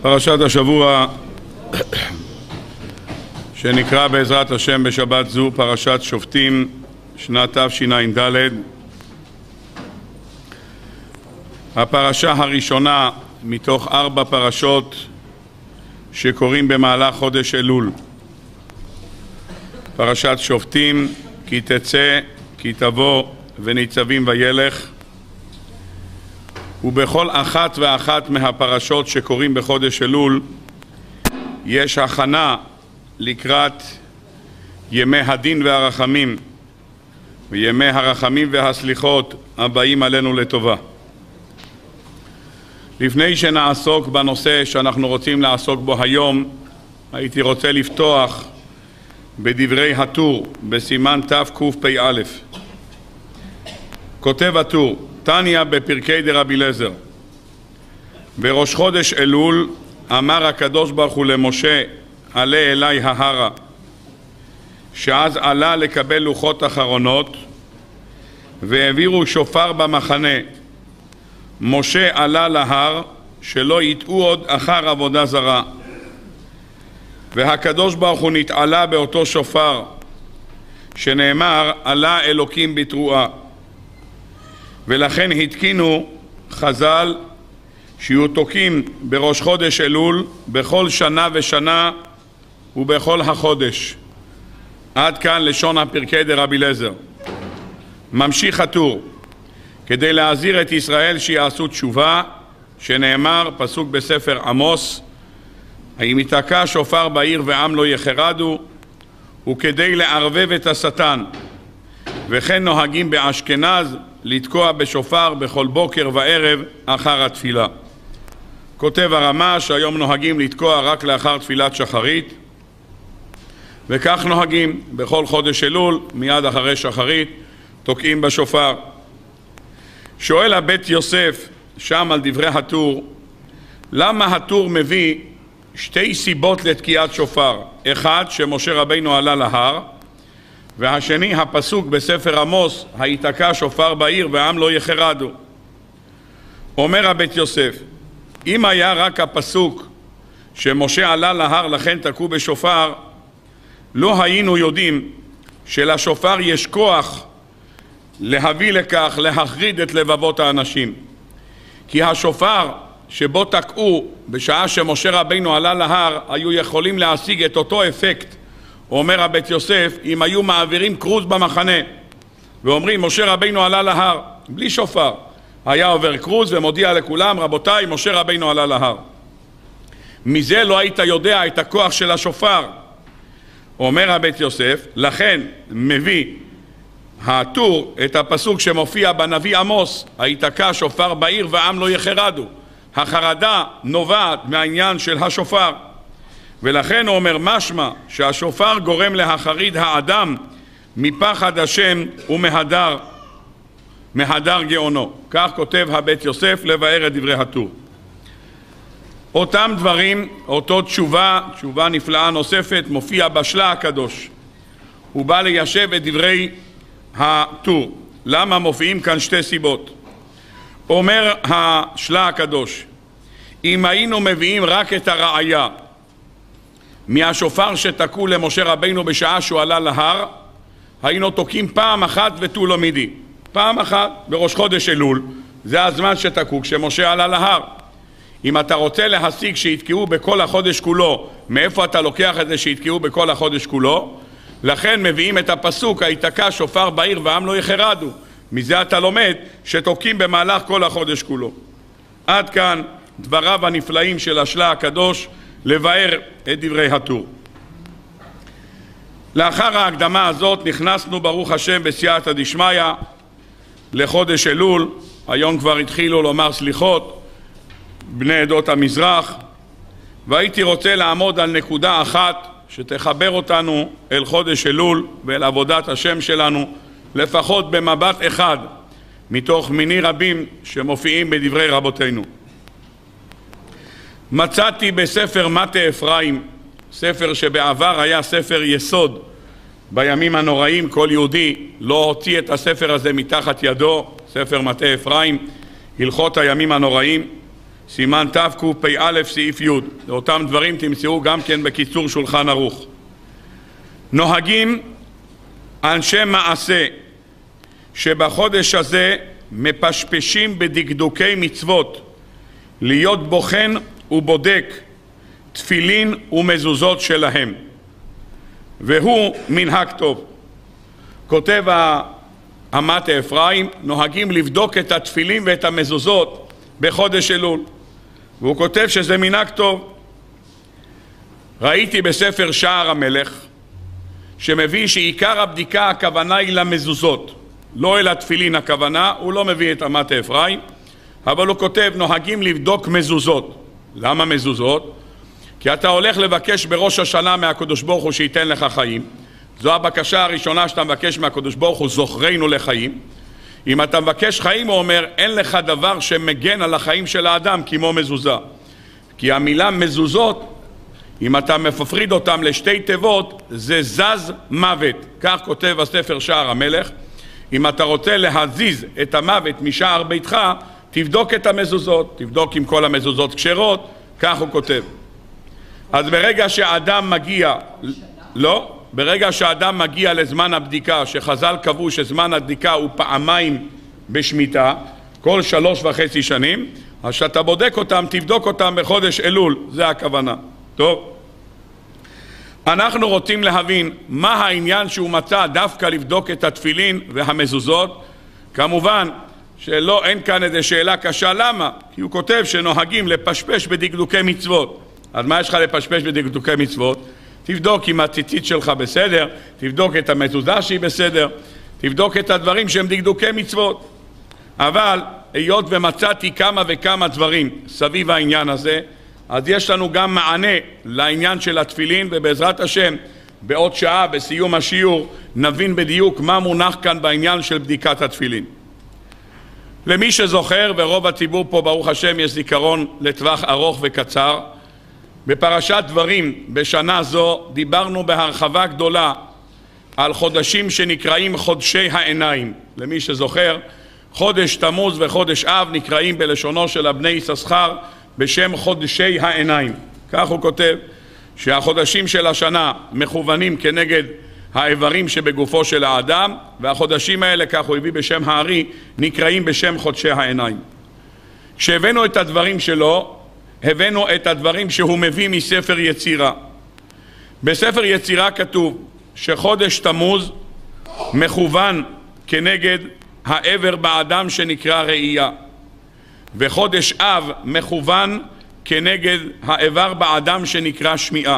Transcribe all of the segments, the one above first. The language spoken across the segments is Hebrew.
פרשת השבוע שנקרא בעזרת השם בשבת זו פרשת שופטים, שנת תשע"ד. הפרשה הראשונה מתוך 4 פרשות שקוראים במהלך חודש אלול. פרשת שופטים, כי תצא, כי תבוא וניצבים וילך. ובכל אחת ואחת מהפרשות שקוראים בחודש אלול יש הכנה לקראת ימי הדין והרחמים וימי הרחמים והסליחות הבאים עלינו לטובה. לפני שנעסוק בנושא שאנחנו רוצים לעסוק בו היום, הייתי רוצה לפתוח בדברי הטור בסימן תקפ"א. כותב הטור: תניא בפרקי דרבי אליעזר, בראש חודש אלול אמר הקדוש ברוך הוא למשה, עלה אלי ההרה, שאז עלה לקבל לוחות אחרונות, והעבירו שופר במחנה. משה עלה להר, שלא יטעו עוד אחר עבודה זרה. והקדוש ברוך הוא נתעלה באותו שופר, שנאמר, עלה אלוקים בתרועה. ולכן התקינו חז"ל שיהיו תוקים בראש חודש אלול בכל שנה ושנה ובכל החודש. עד כאן לשון הפרקי דרבי אליעזר. ממשיך הטור: כדי להזהיר את ישראל שיעשו תשובה, שנאמר, פסוק בספר עמוס, האם ייתקע שופר בעיר ועם לא יחרדו, וכדי לערבב את השטן. וכן נוהגים באשכנז לתקוע בשופר בכל בוקר וערב אחר התפילה. כותב הרמ"ש, היום נוהגים לתקוע רק לאחר תפילת שחרית, וכך נוהגים בכל חודש אלול, מיד אחרי שחרית תוקעים בשופר. שואל הבית יוסף שם על דברי הטור, למה הטור מביא 2 סיבות לתקיעת שופר? אחד, שמשה רבינו עלה להר, והשני, הפסוק בספר עמוס, היתקע שופר בעיר ועם לא יחרדו. אומר הבית יוסף, אם היה רק הפסוק שמשה עלה להר לכן תקעו בשופר, לא היינו יודעים שלשופר יש כוח להביא לכך, להחריד את לבבות האנשים. כי השופר שבו תקעו בשעה שמשה רבינו עלה להר היו יכולים להשיג את אותו אפקט, אומר הבית יוסף, אם היו מעבירים קרוז במחנה ואומרים משה רבינו עלה להר בלי שופר, היה עובר קרוז ומודיע לכולם, רבותיי, משה רבינו עלה להר. מזה לא היית יודע את הכוח של השופר. אומר הבית יוסף, לכן מביא הטור את הפסוק שמופיע בנביא עמוס, היתקע שופר בעיר ועם לא יחרדו. החרדה נובעת מהעניין של השופר, ולכן הוא אומר משמע שהשופר גורם להחריד האדם מפחד השם ומהדר גאונו. כך כותב הבית יוסף לבאר את דברי הטור. אותם דברים, אותו תשובה נפלאה נוספת מופיע בשלה הקדוש. הוא בא ליישב את דברי הטור. למה מופיעים כאן 2 סיבות? אומר השלה הקדוש, אם היינו מביאים רק את הראיה מהשופר שתקעו למשה רבינו בשעה שהוא עלה להר, היינו תוקעים פעם אחת ותו לא מידי. פעם אחת בראש חודש אלול, זה הזמן שתקעו כשמשה עלה להר. אם אתה רוצה להשיג שיתקעו בכל החודש כולו, מאיפה אתה לוקח את זה שיתקעו בכל החודש כולו? לכן מביאים את הפסוק, היתקע שופר בעיר ועם לא יחרדו. מזה אתה לומד שתוקעים במהלך כל החודש כולו. עד כאן דבריו הנפלאים של השלה הקדוש לבאר את דברי הטור. לאחר ההקדמה הזאת נכנסנו ברוך השם בסייעתא דשמיא לחודש אלול. היום כבר התחילו לומר סליחות בני עדות המזרח, והייתי רוצה לעמוד על נקודה אחת שתחבר אותנו אל חודש אלול ואל עבודת השם שלנו, לפחות במבט אחד מתוך מיני רבים שמופיעים בדברי רבותינו. מצאתי בספר מטה אפרים, ספר שבעבר היה ספר יסוד בימים הנוראים, כל יהודי לא הוציא את הספר הזה מתחת ידו, ספר מטה אפרים, הלכות הימים הנוראים. סימן תקפ"א סעיף י'. לאותם דברים תמצאו גם כן בקיצור שולחן ערוך. נוהגים אנשי מעשה שבחודש הזה מפשפשים בדקדוקי מצוות להיות בוחן ובודק תפילין ומזוזות שלהם, והוא מנהג טוב. כותב המטה אפרים, נוהגים לבדוק את התפילין ואת המזוזות בחודש אלול, והוא כותב שזה מנהג טוב. ראיתי בספר שער המלך שמביא שעיקר הבדיקה הכוונה היא למזוזות, לא אל התפילין הכוונה. הוא לא מביא את המטה אפרים, אבל הוא כותב נוהגים לבדוק מזוזות. למה מזוזות? כי אתה הולך לבקש בראש השנה מהקדוש ברוך הוא שייתן לך חיים. זו הבקשה הראשונה שאתה מבקש מהקדוש ברוך הוא, זוכרנו לחיים. אם אתה מבקש חיים, הוא אומר, אין לך דבר שמגן על החיים של האדם כמו מזוזה. כי המילה מזוזות, אם אתה מפריד אותם לשתי תיבות, זה זז מוות. כך כותב הספר שער המלך. אם אתה רוצה להזיז את המוות משער ביתך, תבדוק את המזוזות, תבדוק אם כל המזוזות כשרות, כך הוא כותב. אז ברגע שהאדם מגיע, לא, ברגע שהאדם מגיע לזמן הבדיקה, שחז"ל קבעו שזמן הבדיקה הוא פעמיים בשמיטה, כל 3.5 שנים, אז שאתה בודק אותם, תבדוק אותם בחודש אלול, זה הכוונה. טוב? אנחנו רוצים להבין מה העניין שהוא מצא דווקא לבדוק את התפילין והמזוזות. כמובן שלא, אין כאן איזו שאלה קשה, למה? כי הוא כותב שנוהגים לפשפש בדקדוקי מצוות. אז מה יש לך לפשפש בדקדוקי מצוות? תבדוק אם הציצית שלך בסדר, תבדוק את המזוזה שהיא בסדר, תבדוק את הדברים שהם דקדוקי מצוות. אבל היות ומצאתי כמה וכמה דברים סביב העניין הזה, אז יש לנו גם מענה לעניין של התפילין, ובעזרת השם בעוד שעה בסיום השיעור נבין בדיוק מה מונח כאן בעניין של בדיקת התפילין. למי שזוכר, ורוב הציבור פה ברוך השם יש זיכרון לטווח ארוך וקצר, בפרשת דברים בשנה זו דיברנו בהרחבה גדולה על חודשים שנקראים חודשי העיניים. למי שזוכר, חודש תמוז וחודש אב נקראים בלשונו של הבני יששכר בשם חודשי העיניים. כך הוא כותב שהחודשים של השנה מכוונים כנגד האיברים שבגופו של האדם, והחודשים האלה, כך הוא הביא בשם הארי, נקראים בשם חודשי העיניים. כשהבאנו את הדברים שלו, הבאנו את הדברים שהוא מביא מספר יצירה. בספר יצירה כתוב שחודש תמוז מכוון כנגד העבר באדם שנקרא ראייה, וחודש אב מכוון כנגד העבר באדם שנקרא שמיעה.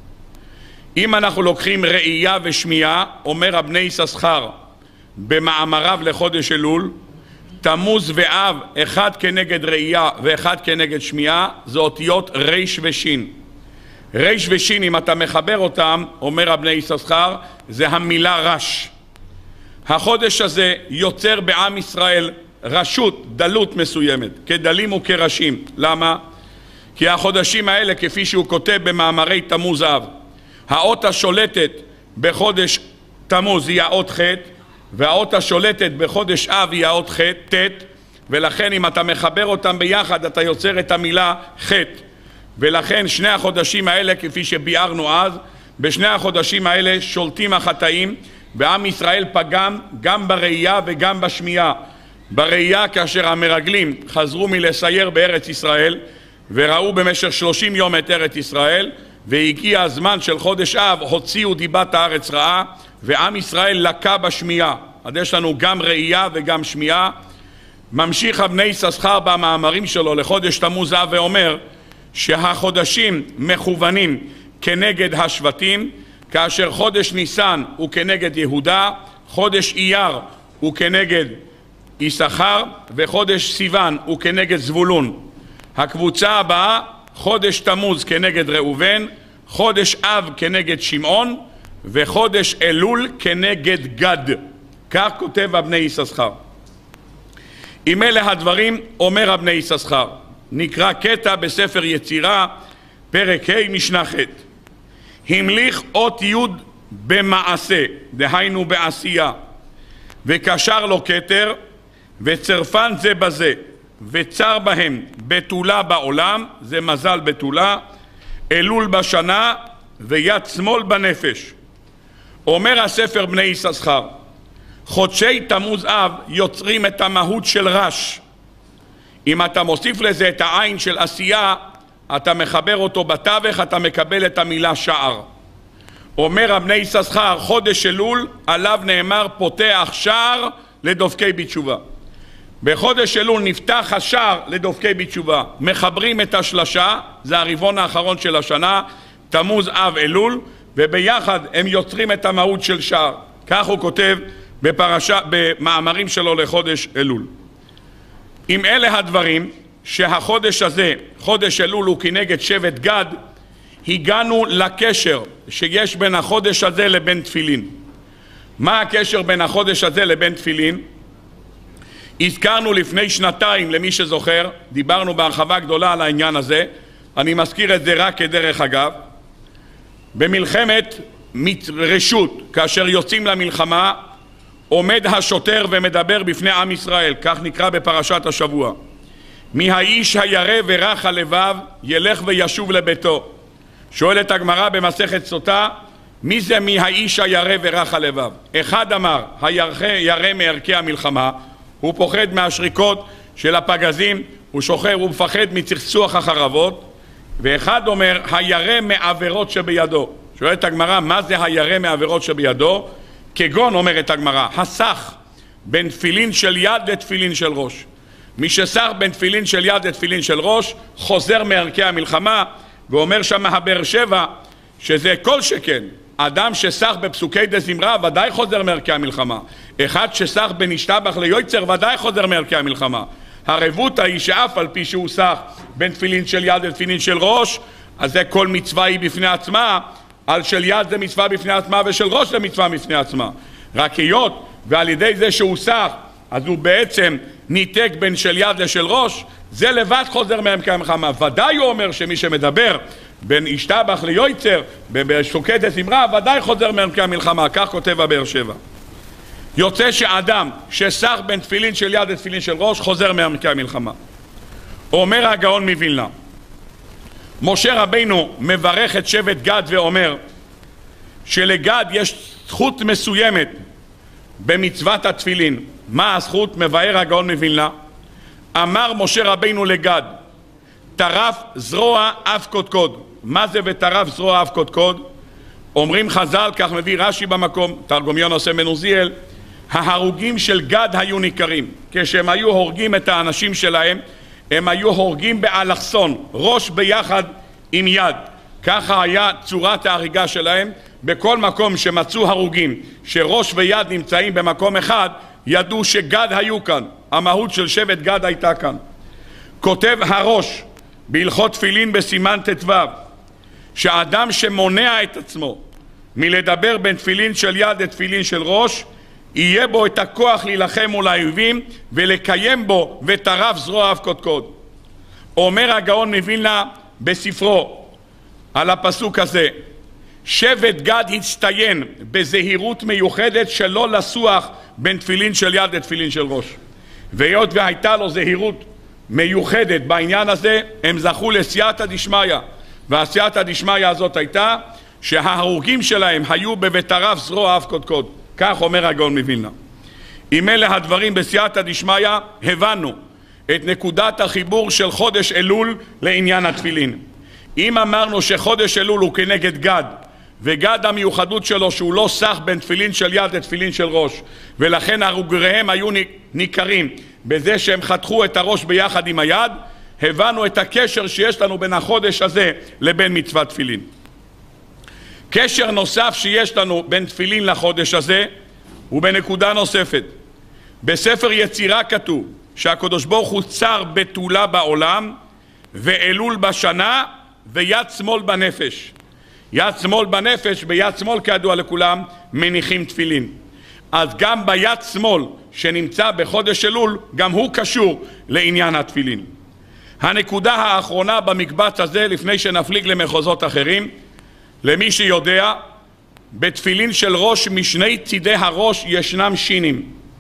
אם אנחנו לוקחים ראייה ושמיעה, אומר הבני יששכר במאמריו לחודש אלול, תמוז ואב, אחד כנגד ראייה ואחד כנגד שמיעה, זה אותיות ריש ושין. ריש ושין, אם אתה מחבר אותם, אומר הבני יששכר, זה המילה רש. החודש הזה יוצר בעם ישראל רשות, דלות מסוימת, כדלים וכרשים. למה? כי החודשים האלה, כפי שהוא כותב במאמרי תמוז אב, האות השולטת בחודש תמוז היא האות ח', והאות השולטת בחודש אב היא האות ח', ת', ולכן אם אתה מחבר אותם ביחד אתה יוצר את המילה ח'. ולכן שני החודשים האלה, כפי שביארנו אז, בשני החודשים האלה שולטים החטאים, ועם ישראל פגם גם בראייה וגם בשמיעה. בראייה כאשר המרגלים חזרו מלסייר בארץ ישראל וראו במשך 30 יום את ארץ ישראל, והגיע הזמן של חודש אב, הוציאו דיבת הארץ רעה, ועם ישראל לקה בשמיעה. אז יש לנו גם ראייה וגם שמיעה. ממשיך הבני יששכר במאמרים שלו לחודש תמוז אב ואומר שהחודשים מכוונים כנגד השבטים, כאשר חודש ניסן הוא כנגד יהודה, חודש אייר הוא כנגד יששכר, וחודש סיוון הוא כנגד זבולון. הקבוצה הבאה, חודש תמוז כנגד ראובן, חודש אב כנגד שמעון, וחודש אלול כנגד גד. כך כותב הבני יששכר. אם אלה הדברים, אומר הבני יששכר, נקרא קטע בספר יצירה, פרק ה' משנה ח'. המליך אות י' במעשה, דהיינו בעשייה, וקשר לו כתר, וצרפן זה בזה, וצר בהם בתולה בעולם, זה מזל בתולה, אלול בשנה ויד שמאל בנפש. אומר הספר בני יששכר, חודשי תמוז אב יוצרים את המהות של רש. אם אתה מוסיף לזה את העין של עשייה, אתה מחבר אותו בתווך, אתה מקבל את המילה שער. אומר בני יששכר, חודש אלול עליו נאמר פותח שער לדופקי בתשובה. בחודש אלול נפתח השער לדופקי בתשובה, מחברים את השלשה, זה הרבעון האחרון של השנה, תמוז אב אלול, וביחד הם יוצרים את המהות של שער. כך הוא כותב במאמרים שלו לחודש אלול. עם אלה הדברים שהחודש הזה, חודש אלול, הוא כנגד שבט גד, הגענו לקשר שיש בין החודש הזה לבין תפילין. מה הקשר בין החודש הזה לבין תפילין? הזכרנו לפני שנתיים, למי שזוכר, דיברנו בהרחבה גדולה על העניין הזה, אני מזכיר את זה רק כדרך אגב. במלחמת רשות, כאשר יוצאים למלחמה, עומד השוטר ומדבר בפני עם ישראל, כך נקרא בפרשת השבוע. מי האיש הירא ורך הלבב ילך וישוב לביתו. שואלת הגמרא במסכת סוטה, מי זה מי האיש הירא ורך הלבב? אחד אמר, הירא מערכי המלחמה, הוא פוחד מהשריקות של הפגזים, הוא מפחד מצחצוח החרבות, ואחד אומר, הירא מעבירות שבידו. שואלת הגמרא, מה זה הירא מעבירות שבידו? כגון, אומרת הגמרא, הסך בין תפילין של יד לתפילין של ראש. מי שסך בין תפילין של יד לתפילין של ראש, חוזר מערכי המלחמה, ואומר שם הבאר שבע, שזה כל שכן, אדם שסך בפסוקי דזמרה ודאי חוזר מערכי המלחמה. אחד שסך בנשתבח ליוצר ודאי חוזר מערכי המלחמה. הרבותא היא שאף על פי שהוא סך בין תפילין של יד לתפילין של ראש, אז זה כל מצווה היא בפני עצמה, על של יד זה מצווה בפני עצמה ושל ראש זה מצווה בפני עצמה. רק היות ועל ידי זה שהוא סך, אז הוא בעצם ניתק בין של יד לשל ראש, זה לבד חוזר מערכי המלחמה. ודאי הוא אומר שמי שמדבר בין ישתבח ליוצר בפסוקי דזמרה ודאי חוזר מערכי המלחמה, כך כותב הבאר שבע. יוצא שאדם שסך בין תפילין של יד לתפילין של ראש חוזר מערכי המלחמה. אומר הגאון מווילנה, משה רבינו מברך את שבט גד ואומר שלגד יש זכות מסוימת במצוות התפילין. מה הזכות? מבאר הגאון מווילנה, אמר משה רבינו לגד, טרף זרוע אף קודקוד. מה זה וטרף זרוע אף קודקוד? אומרים חז"ל, כך מביא רש"י במקום, תרגומיון עושה מנוזיאל, ההרוגים של גד היו ניכרים. כשהם היו הורגים את האנשים שלהם, הם היו הורגים באלכסון, ראש ביחד עם יד. ככה היה צורת ההריגה שלהם. בכל מקום שמצאו הרוגים שראש ויד נמצאים במקום אחד, ידעו שגד היו כאן, המהות של שבט גד הייתה כאן. כותב הראש בהלכות תפילין בסימן ט"ו, שאדם שמונע את עצמו מלדבר בין תפילין של יד לתפילין של ראש, יהיה בו את הכוח להילחם מול האויבים ולקיים בו וטרף זרוע אף קודקוד. אומר הגאון מווילנה בספרו על הפסוק הזה, שבט גד הצטיין בזהירות מיוחדת שלא לסוח בין תפילין של יד לתפילין של ראש, והיות והייתה לו זהירות מיוחדת בעניין הזה, הם זכו לסייעתא דשמיא, והסייעתא דשמיא הזאת הייתה שההרוגים שלהם היו ב"וטרף זרוע אף קודקוד". כך אומר הגאון מווילנה. עם אלה הדברים בסייעתא דשמיא הבנו את נקודת החיבור של חודש אלול לעניין התפילין. אם אמרנו שחודש אלול הוא כנגד גד, וגד המיוחדות שלו שהוא לא סך בין תפילין של יד לתפילין של ראש, ולכן הרוגריהם היו ניכרים בזה שהם חתכו את הראש ביחד עם היד, הבנו את הקשר שיש לנו בין החודש הזה לבין מצוות תפילין. קשר נוסף שיש לנו בין תפילין לחודש הזה הוא בנקודה נוספת. בספר יצירה כתוב שהקדוש ברוך הוא צר בתולה בעולם ואלול בשנה ויד שמאל בנפש. יד שמאל בנפש, ביד שמאל כידוע לכולם מניחים תפילין. אז גם ביד שמאל שנמצא בחודש אלול, גם הוא קשור לעניין התפילין. הנקודה האחרונה במקבץ הזה, לפני שנפליג למחוזות אחרים, למי שיודע, בתפילין של ראש משני צידי הראש ישנם שינים.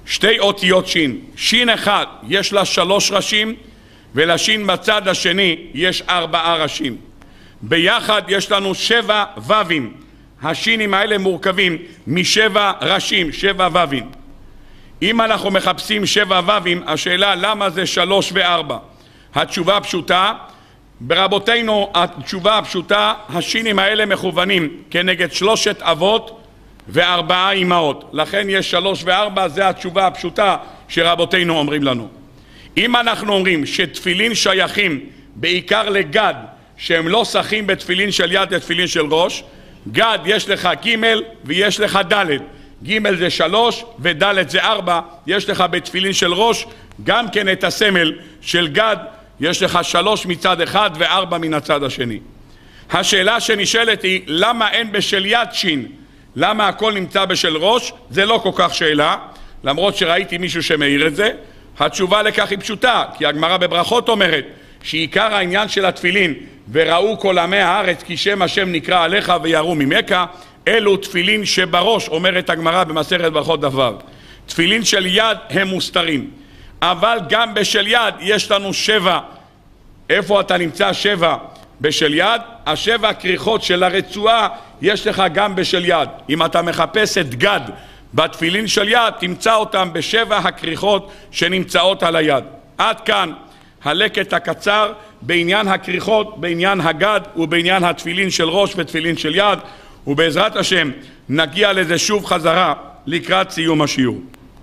שתי אותיות שין. שין אחד יש לה 3 ראשים, ולשין בצד השני יש 4 ראשים. ביחד יש לנו 7 וווים. השינים האלה מורכבים מ7 ראשים, 7 וווים. אם אנחנו מחפשים 7 וווים, השאלה למה זה 3 ו4? התשובה פשוטה. ברבותינו התשובה הפשוטה, השינים האלה מכוונים כנגד 3 אבות ו4 אמהות. לכן יש 3 ו4, זה התשובה הפשוטה שרבותינו אומרים לנו. אם אנחנו אומרים שתפילין שייכים בעיקר לגד, שהם לא שחים בתפילין של יד לתפילין של ראש, גד יש לך ג' ויש לך ד'. ג' זה 3 וד' זה 4. יש לך בתפילין של ראש גם כן את הסמל של גד, יש לך 3 מצד אחד ו4 מן הצד השני. השאלה שנשאלת היא למה אין בשל יד שין? למה הכל נמצא בשל ראש? זה לא כל כך שאלה, למרות שראיתי מישהו שמעיר את זה. התשובה לכך היא פשוטה, כי הגמרא בברכות אומרת שעיקר העניין של התפילין וראו כל עמי הארץ כי שם השם נקרא עליך ויראו ממך, אלו תפילין שבראש, אומרת הגמרא במסכת ברכות דף ו'. תפילין של יד הם מוסתרים, אבל גם בשל יד יש לנו 7. איפה אתה נמצא 7 בשל יד? 7 כריכות של הרצועה יש לך גם בשל יד. אם אתה מחפש את גד בתפילין של יד, תמצא אותם ב7 הכריכות שנמצאות על היד. עד כאן הלקט הקצר בעניין הכריכות, בעניין הגד ובעניין התפילין של ראש ותפילין של יד, ובעזרת השם נגיע לזה שוב חזרה לקראת סיום השיעור.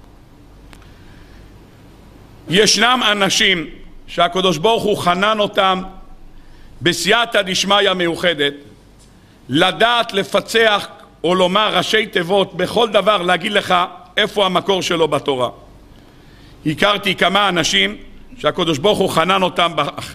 ישנם אנשים שהקדוש ברוך הוא חנן אותם בסייעתא דשמיא מיוחדת לדעת לפצח או לומר ראשי תיבות בכל דבר, להגיד לך איפה המקור שלו בתורה. הכרתי כמה אנשים שהקדוש ברוך הוא חנן אותם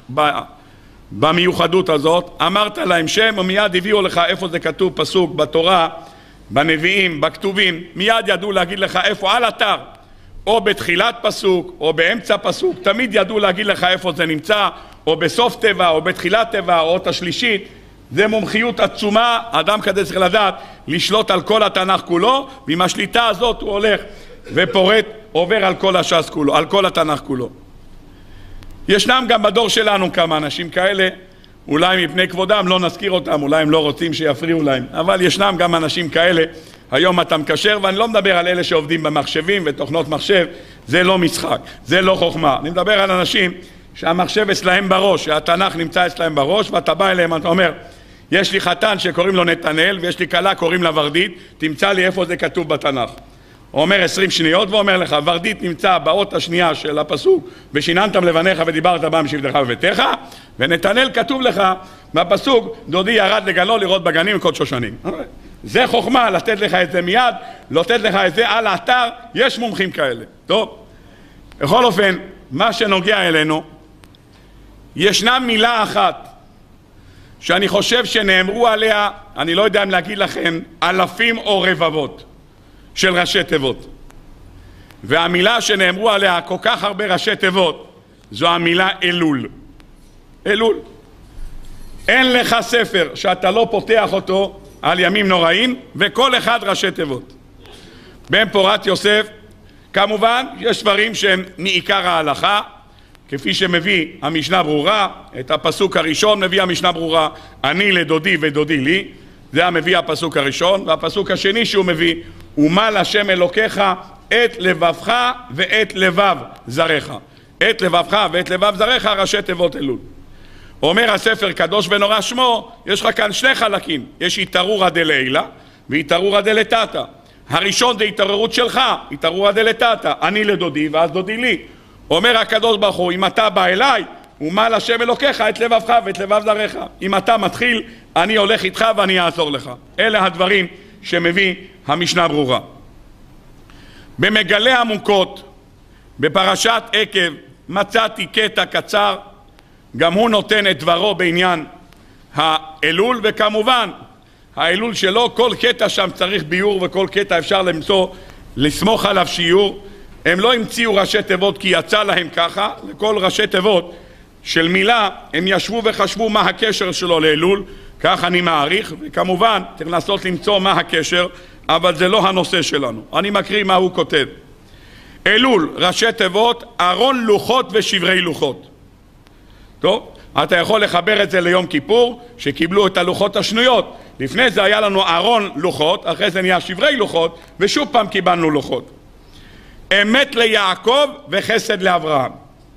במיוחדות הזאת, אמרת להם שם ומיד הביאו לך איפה זה כתוב פסוק בתורה, בנביאים, בכתובים, מיד ידעו להגיד לך איפה על אתר, או בתחילת פסוק או באמצע פסוק, תמיד ידעו להגיד לך איפה זה נמצא, או בסוף טבע או בתחילת טבע או אות השלישית. זה מומחיות עצומה, אדם כזה צריך לדעת לשלוט על כל התנ"ך כולו, ועם השליטה הזאת הוא הולך ופורט, עובר על כל הש"ס כולו, על כל התנ"ך כולו. ישנם גם בדור שלנו כמה אנשים כאלה, אולי מפני כבודם לא נזכיר אותם, אולי הם לא רוצים שיפריעו להם, אבל ישנם גם אנשים כאלה. היום אתה מקשר, ואני לא מדבר על אלה שעובדים במחשבים ותוכנות מחשב, זה לא משחק, זה לא חוכמה. אני מדבר על אנשים שהמחשב אצלהם בראש, שהתנ"ך נמצא אצלהם בראש, ואתה בא אליהם, אתה אומר, יש לי חתן שקוראים לו נתנאל, ויש לי כלה קוראים לה ורדית, תמצא לי איפה זה כתוב בתנ"ך. הוא אומר 20 שניות ואומר לך, ורדית נמצא באות השנייה של הפסוק, ושיננתם לבניך ודיברת בם שבטך ובביתך, ונתנאל כתוב לך בפסוק, דודי ירד לגנו לראות בגנים וכל שושנים. זה חוכמה, לתת לך את זה מיד, לתת לך את זה על האתר, יש מומחים כאלה. טוב, בכל אופן, מה שנוגע אלינו, ישנה מילה אחת שאני חושב שנאמרו עליה, אני לא יודע אם להגיד לכם, אלפים או רבבות של ראשי תיבות. והמילה שנאמרו עליה כל כך הרבה ראשי תיבות, זו המילה אלול. אלול. אין לך ספר שאתה לא פותח אותו על ימים נוראים, וכל אחד ראשי תיבות. בן פורת יוסף, כמובן, יש דברים שהם מעיקר ההלכה, כפי שמביא המשנה ברורה, את הפסוק הראשון מביא המשנה ברורה, אני לדודי ודודי לי, זה המביא הפסוק הראשון, והפסוק השני שהוא מביא, ומל השם אלוקיך את לבבך ואת לבב זרעך. את לבבך ואת לבב זרעך, ראשי תיבות אלול. אומר הספר קדוש ונורא שמו, יש לך כאן 2 חלקים, יש התערורא דלעילא והתערורא דלתתא. הראשון זה התעוררות שלך, התערורא דלתתא, אני לדודי ואז דודי לי. אומר הקדוש ברוך הוא, אם אתה בא אליי, ומל השם אלוקיך את לבבך ואת לבב זרעך. אם אתה מתחיל, אני הולך איתך ואני אעזור לך. אלה הדברים שמביא המשנה ברורה. במגלה עמוקות, בפרשת עקב, מצאתי קטע קצר, גם הוא נותן את דברו בעניין האלול, וכמובן האלול שלו, כל קטע שם צריך ביור, וכל קטע אפשר למצוא, לסמוך עליו שיעור. הם לא המציאו ראשי תיבות כי יצא להם ככה, לכל ראשי תיבות של מילה הם ישבו וחשבו מה הקשר שלו לאלול, כך אני מעריך, וכמובן צריך לנסות למצוא מה הקשר, אבל זה לא הנושא שלנו. אני מקריא מה הוא כותב. אלול, ראשי תיבות, ארון לוחות ושברי לוחות. טוב, אתה יכול לחבר את זה ליום כיפור, שקיבלו את הלוחות השנויות. לפני זה היה לנו ארון לוחות, אחרי זה נהיה שברי לוחות, ושוב פעם קיבלנו לוחות. אמת ליעקב וחסד לאברהם.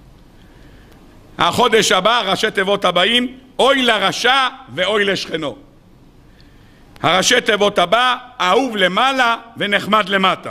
החודש הבא, ראשי תיבות הבאים, אוי לרשע ואוי לשכנו. הראשי תיבות הבא, אהוב למעלה ונחמד למטה.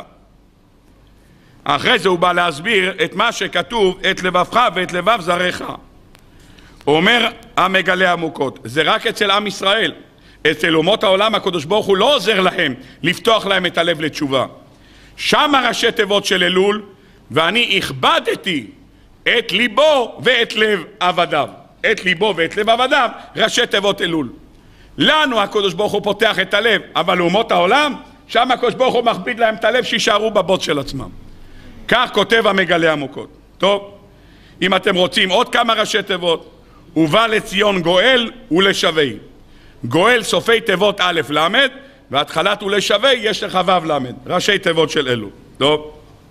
אחרי זה הוא בא להסביר את מה שכתוב, את לבבך ואת לבב זרעך. אומר המגלה עמוקות, זה רק אצל עם ישראל. אצל אומות העולם הקדוש ברוך הוא לא עוזר להם לפתוח להם את הלב לתשובה. שם הראשי תיבות של אלול, ואני הכבדתי את ליבו ואת לב עבדיו. את ליבו ואת לב עבדיו, ראשי תיבות אלול. לנו הקדוש ברוך הוא פותח את הלב, אבל לאומות העולם, שם הקדוש ברוך הוא מכביד להם את הלב שישארו בבוץ של עצמם. כך כותב המגלה עמוקות. טוב, אם אתם רוצים עוד כמה ראשי תיבות, ובא לציון גואל ולשווי. גואל סופי תיבות א' למד, והתחלת ולשווי יש לך ו' למד, ראשי תיבות של אלול. טוב,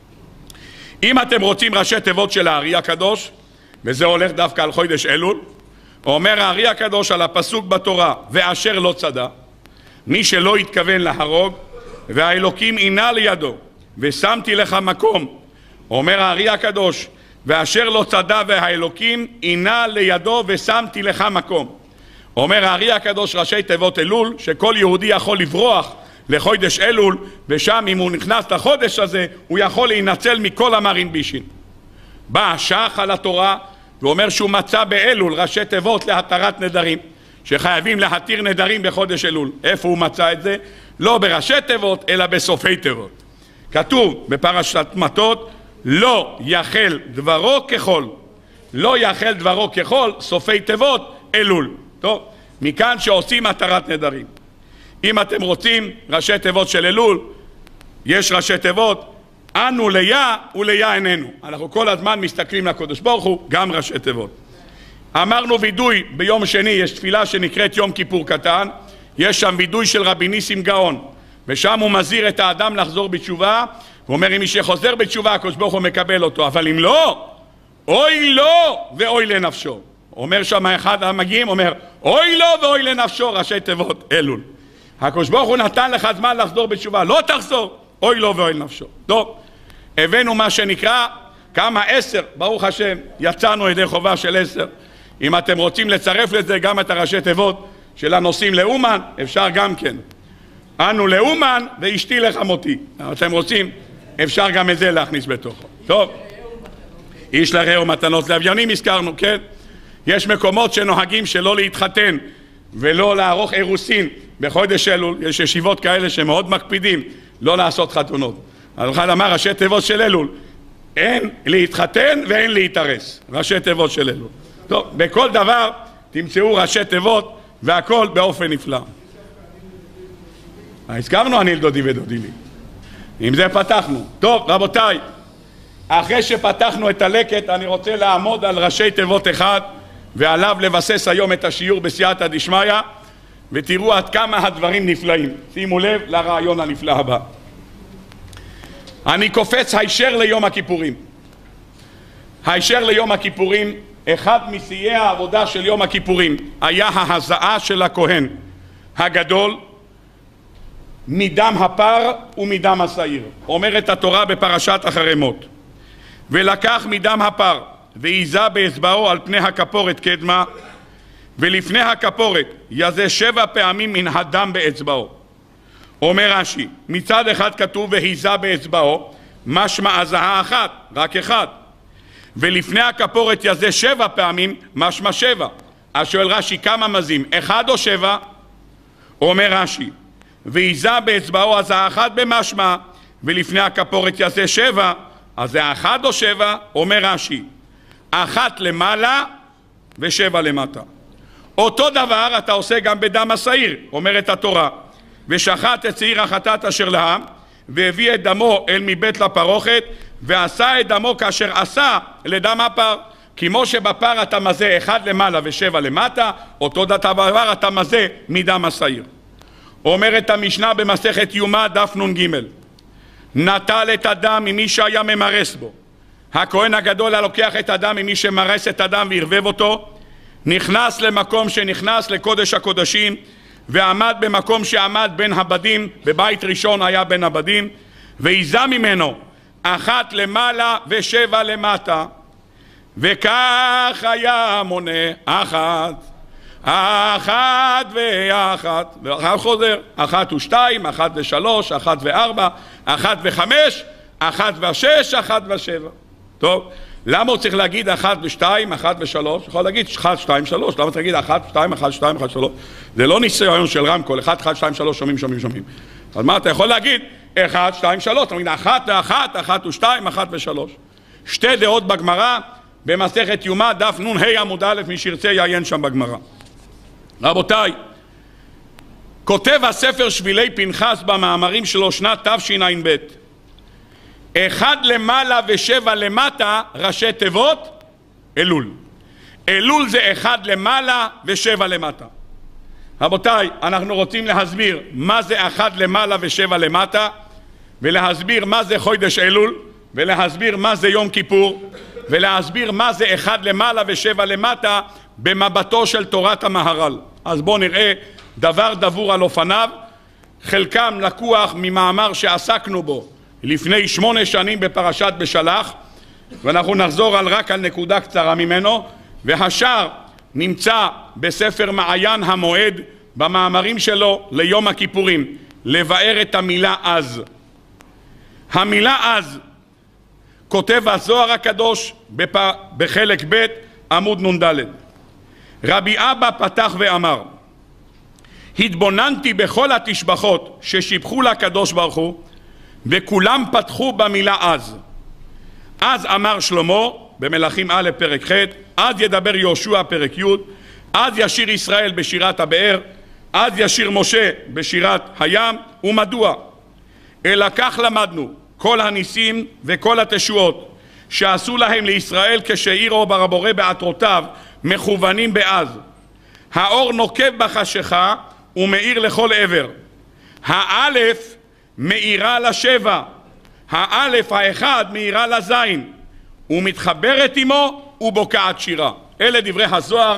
אם אתם רוצים ראשי תיבות של הארי הקדוש, וזה הולך דווקא על חודש אלול, אומר הארי הקדוש על הפסוק בתורה, ואשר לא צדה, מי שלא התכוון להרוג, והאלוקים עינה לידו, ושמתי לך מקום. אומר הארי הקדוש, ואשר לא צדה והאלוקים עינה לידו ושמתי לך מקום. אומר הארי הקדוש ראשי תיבות אלול, שכל יהודי יכול לברוח לחודש אלול, ושם אם הוא נכנס לחודש הזה, הוא יכול להינצל מכל המרין בישין. בא השח על התורה, ואומר שהוא מצא באלול ראשי תיבות להתרת נדרים, שחייבים להתיר נדרים בחודש אלול. איפה הוא מצא את זה? לא בראשי תיבות, אלא בסופי תיבות. כתוב בפרשת מטות, לא יחל דברו ככל. לא יחל דברו ככל, סופי תיבות, אלול. טוב, מכאן שעושים התרת נדרים. אם אתם רוצים ראשי תיבות של אלול, יש ראשי תיבות, אנו ליה וליה איננו. אנחנו כל הזמן מסתכלים לקדוש ברוך הוא, גם ראשי תיבות. אמרנו וידוי, ביום שני יש תפילה שנקראת יום כיפור קטן, יש שם וידוי של רבי ניסים גאון, ושם הוא מזהיר את האדם לחזור בתשובה, הוא אומר אם מי שחוזר בתשובה הקדוש ברוך הוא מקבל אותו, אבל אם לא, אוי לו ואוי לנפשו. אומר שם אחד המגיעים, אומר אוי לו ואוי לנפשו, ראשי תיבות אלול. הקדוש ברוך הוא נתן לך זמן לחזור בתשובה, לא תחזור, אוי לו ואוי לנפשו. טוב, הבאנו מה שנקרא כמה 10, ברוך השם, יצאנו ידי חובה של 10. אם אתם רוצים לצרף לזה גם את הראשי תיבות של הנושאים לאומן, אפשר גם כן. אנו לאומן ואשתי לחמותי. אתם רוצים, אפשר גם את זה להכניס בתוכו. טוב, איש לרעהו מתנות לאביונים הזכרנו, כן? יש מקומות שנוהגים שלא להתחתן ולא לערוך אירוסין בחודש אלול. יש ישיבות כאלה שמאוד מקפידים לא לעשות חתונות. אז אחד אמר ראשי תיבות של אלול, אין להתחתן ואין להתארס. ראשי תיבות של אלול. טוב, בכל דבר תמצאו ראשי תיבות והכל באופן נפלא. הזכרנו אני לדודי ודודי לי. עם זה פתחנו. טוב, רבותיי, אחרי שפתחנו את הלקט, אני רוצה לעמוד על ראשי תיבות אחד, ועליו לבסס היום את השיעור בסייעתא דשמיא, ותראו עד כמה הדברים נפלאים. שימו לב לרעיון הנפלא הבא. אני קופץ הישר ליום הכיפורים. הישר ליום הכיפורים, אחד משיאי העבודה של יום הכיפורים היה ההזעה של הכהן הגדול מדם הפר ומדם השעיר. אומרת התורה בפרשת אחרי מות, ולקח מדם הפר ויזה באצבעו על פני הכפורת קדמה, ולפני הכפורת יזה 7 פעמים מן הדם באצבעו. אומר רש"י, מצד אחד כתוב והיזה באצבעו, משמע הזעה אחת, רק אחד, ולפני הכפורת יזה 7 פעמים, משמע 7. אז שואל רש"י, כמה מזים, 1 או 7? אומר רש"י, והיזה באצבעו הזעה אחת במשמע, ולפני הכפורת יזה 7, אז זה 1 או 7? אומר רש"י, 1 למעלה ו7 למטה. אותו דבר אתה עושה גם בדם השעיר, אומרת התורה, ושחט את שעיר החטאת אשר לעם, והביא את דמו אל מבית לפרוכת, ועשה את דמו כאשר עשה לדם הפר. כמו שבפר אתה מזה 1 למעלה ו7 למטה, אותו דבר אתה מזה מדם השעיר. אומרת המשנה במסכת יומא דף נ"ג, נטל את הדם ממי שהיה ממרס בו. הכהן הגדול הלוקח את הדם ממי שמרס את הדם וערבב אותו, נכנס למקום שנכנס לקודש הקודשים, ועמד במקום שעמד בין הבדים, בבית ראשון היה בין הבדים, ועיזה ממנו 1 למעלה ו7 למטה, וכך היה מונה 1, 1 ו1, ואחר חוזר 1 ו2, 1 ו3, 1 ו4, 1 ו5, 1 ו6, 1 ו7. טוב, למה הוא צריך להגיד 1 ו2, 1 ו3? יכול להגיד 1, 2, 3, למה צריך להגיד 1, 2, 1, 2, 1, 3? זה לא ניסיון של רמקול, 1, 1, 2, 3, שומעים. אז מה אתה יכול להגיד? 1, 2, 3, אתה מגיד 1 ו1, 1 ו2, 1 ו3. שתי דעות בגמרא, במסכת יומא, דף נ"ה עמוד א', מי שירצה יעיין שם בגמרא. רבותיי, כותב הספר שבילי פנחס במאמרים שלו שנת תשע"ב, 1 למעלה ו7 למטה, ראשי תיבות אלול. אלול זה 1 למעלה ו7 למטה. רבותיי, אנחנו רוצים להסביר מה זה 1 למעלה ו7 למטה, ולהסביר מה זה חודש אלול, ולהסביר מה זה יום כיפור, ולהסביר מה זה 1 למעלה ו7 למטה במבטו של תורת המהר"ל. אז בואו נראה דבר דבור על אופניו, חלקם לקוח ממאמר שעסקנו בו לפני 8 שנים בפרשת בשלח, ואנחנו נחזור רק על נקודה קצרה ממנו, והשאר נמצא בספר מעיין המועד במאמרים שלו ליום הכיפורים, לבאר את המילה אז. המילה אז, כותב הזוהר הקדוש בחלק ב' עמוד נ"ד, רבי אבא פתח ואמר, התבוננתי בכל התשבחות ששיבחו לקדוש ברוך הוא, וכולם פתחו במילה אז. אז אמר שלמה במלכים א' פרק ח', אז ידבר יהושע פרק י', אז ישיר ישראל בשירת הבאר, אז ישיר משה בשירת הים. ומדוע? אלא כך למדנו כל הניסים וכל התשועות שעשו להם לישראל כשעירו ברבורא בעטרותיו מכוונים באז. האור נוקב בחשיכה ומאיר לכל עבר. האלף מאירה לשבע, האלף האחד מאירה לזין, ומתחברת עמו ובוקעת שירה. אלה דברי הזוהר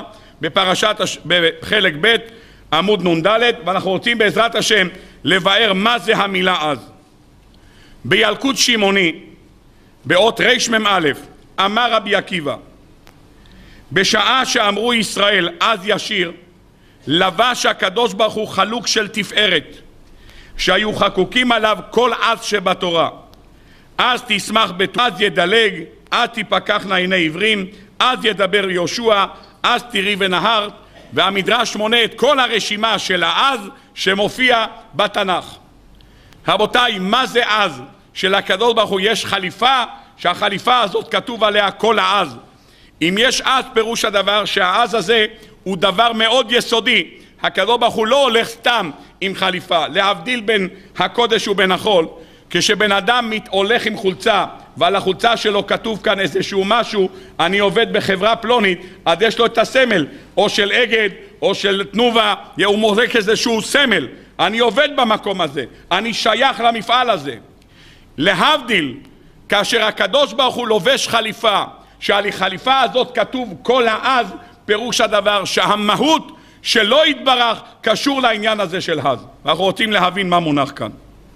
בחלק ב' עמוד נ"ד, ואנחנו רוצים בעזרת השם לבאר מה זה המילה אז. בילקוט שמעוני באות רמ"א אמר רבי עקיבא, בשעה שאמרו ישראל אז ישיר, לבש הקדוש ברוך הוא חלוק של תפארת שהיו חקוקים עליו כל אז שבתורה. אז תשמח אז ידלג, אז תפקחנה עיני עיוורים, אז ידבר יהושע, אז תראי ונהר. והמדרש מונה את כל הרשימה של האז שמופיע בתנ"ך. רבותיי, מה זה אז? שלקדוש ברוך הוא יש חליפה, שהחליפה הזאת כתוב עליה כל האז. אם יש אז, פירוש הדבר שהאז הזה הוא דבר מאוד יסודי. הקדוש ברוך הוא לא הולך סתם עם חליפה, להבדיל בין הקודש ובין החול. כשבן אדם הולך עם חולצה ועל החולצה שלו כתוב כאן איזשהו משהו, אני עובד בחברה פלונית, אז יש לו את הסמל או של אגד או של תנובה, הוא מוזק איזשהו סמל, אני עובד במקום הזה, אני שייך למפעל הזה. להבדיל, כאשר הקדוש ברוך הוא לובש חליפה, שעל החליפה הזאת כתוב כל האז, פירוש הדבר שהמהות שלא יתברך קשור לעניין הזה של אז. אנחנו רוצים להבין מה מונח כאן.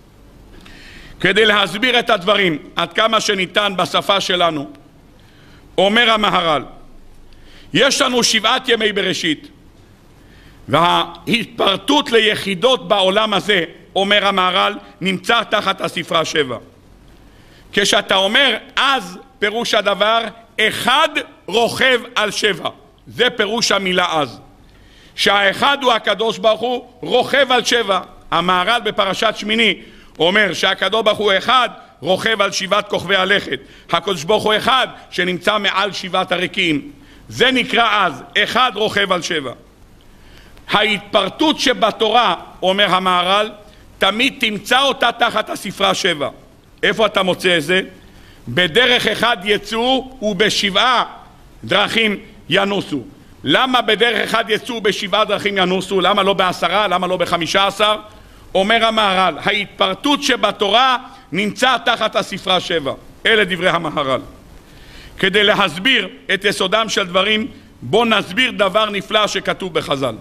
כדי להסביר את הדברים עד כמה שניתן בשפה שלנו, אומר המהר"ל, יש לנו 7 ימי בראשית, וההתפרטות ליחידות בעולם הזה, אומר המהר"ל, נמצא תחת הספרה 7. כשאתה אומר אז, פירוש הדבר 1 רוכב על 7, זה פירוש המילה אז, שהאחד הוא הקדוש ברוך הוא רוכב על 7. המהר"ל בפרשת שמיני אומר שהקדוש ברוך הוא אחד רוכב על 7 כוכבי הלכת, הקדוש ברוך הוא אחד שנמצא מעל 7 הרקיעים, זה נקרא אז, 1 רוכב על 7. ההתפרטות שבתורה, אומר המהר"ל, תמיד תמצא אותה תחת הספרה 7. איפה אתה מוצא את זה? בדרך 1 יצאו וב7 דרכים ינוסו. למה בדרך 1 יצאו וב7 דרכים ינוסו? למה לא ב10? למה לא ב15? אומר המהר"ל, ההתפרטות שבתורה נמצא תחת הספרה 7. אלה דברי המהר"ל. כדי להסביר את יסודם של דברים, בוא נסביר דבר נפלא שכתוב בחז"ל.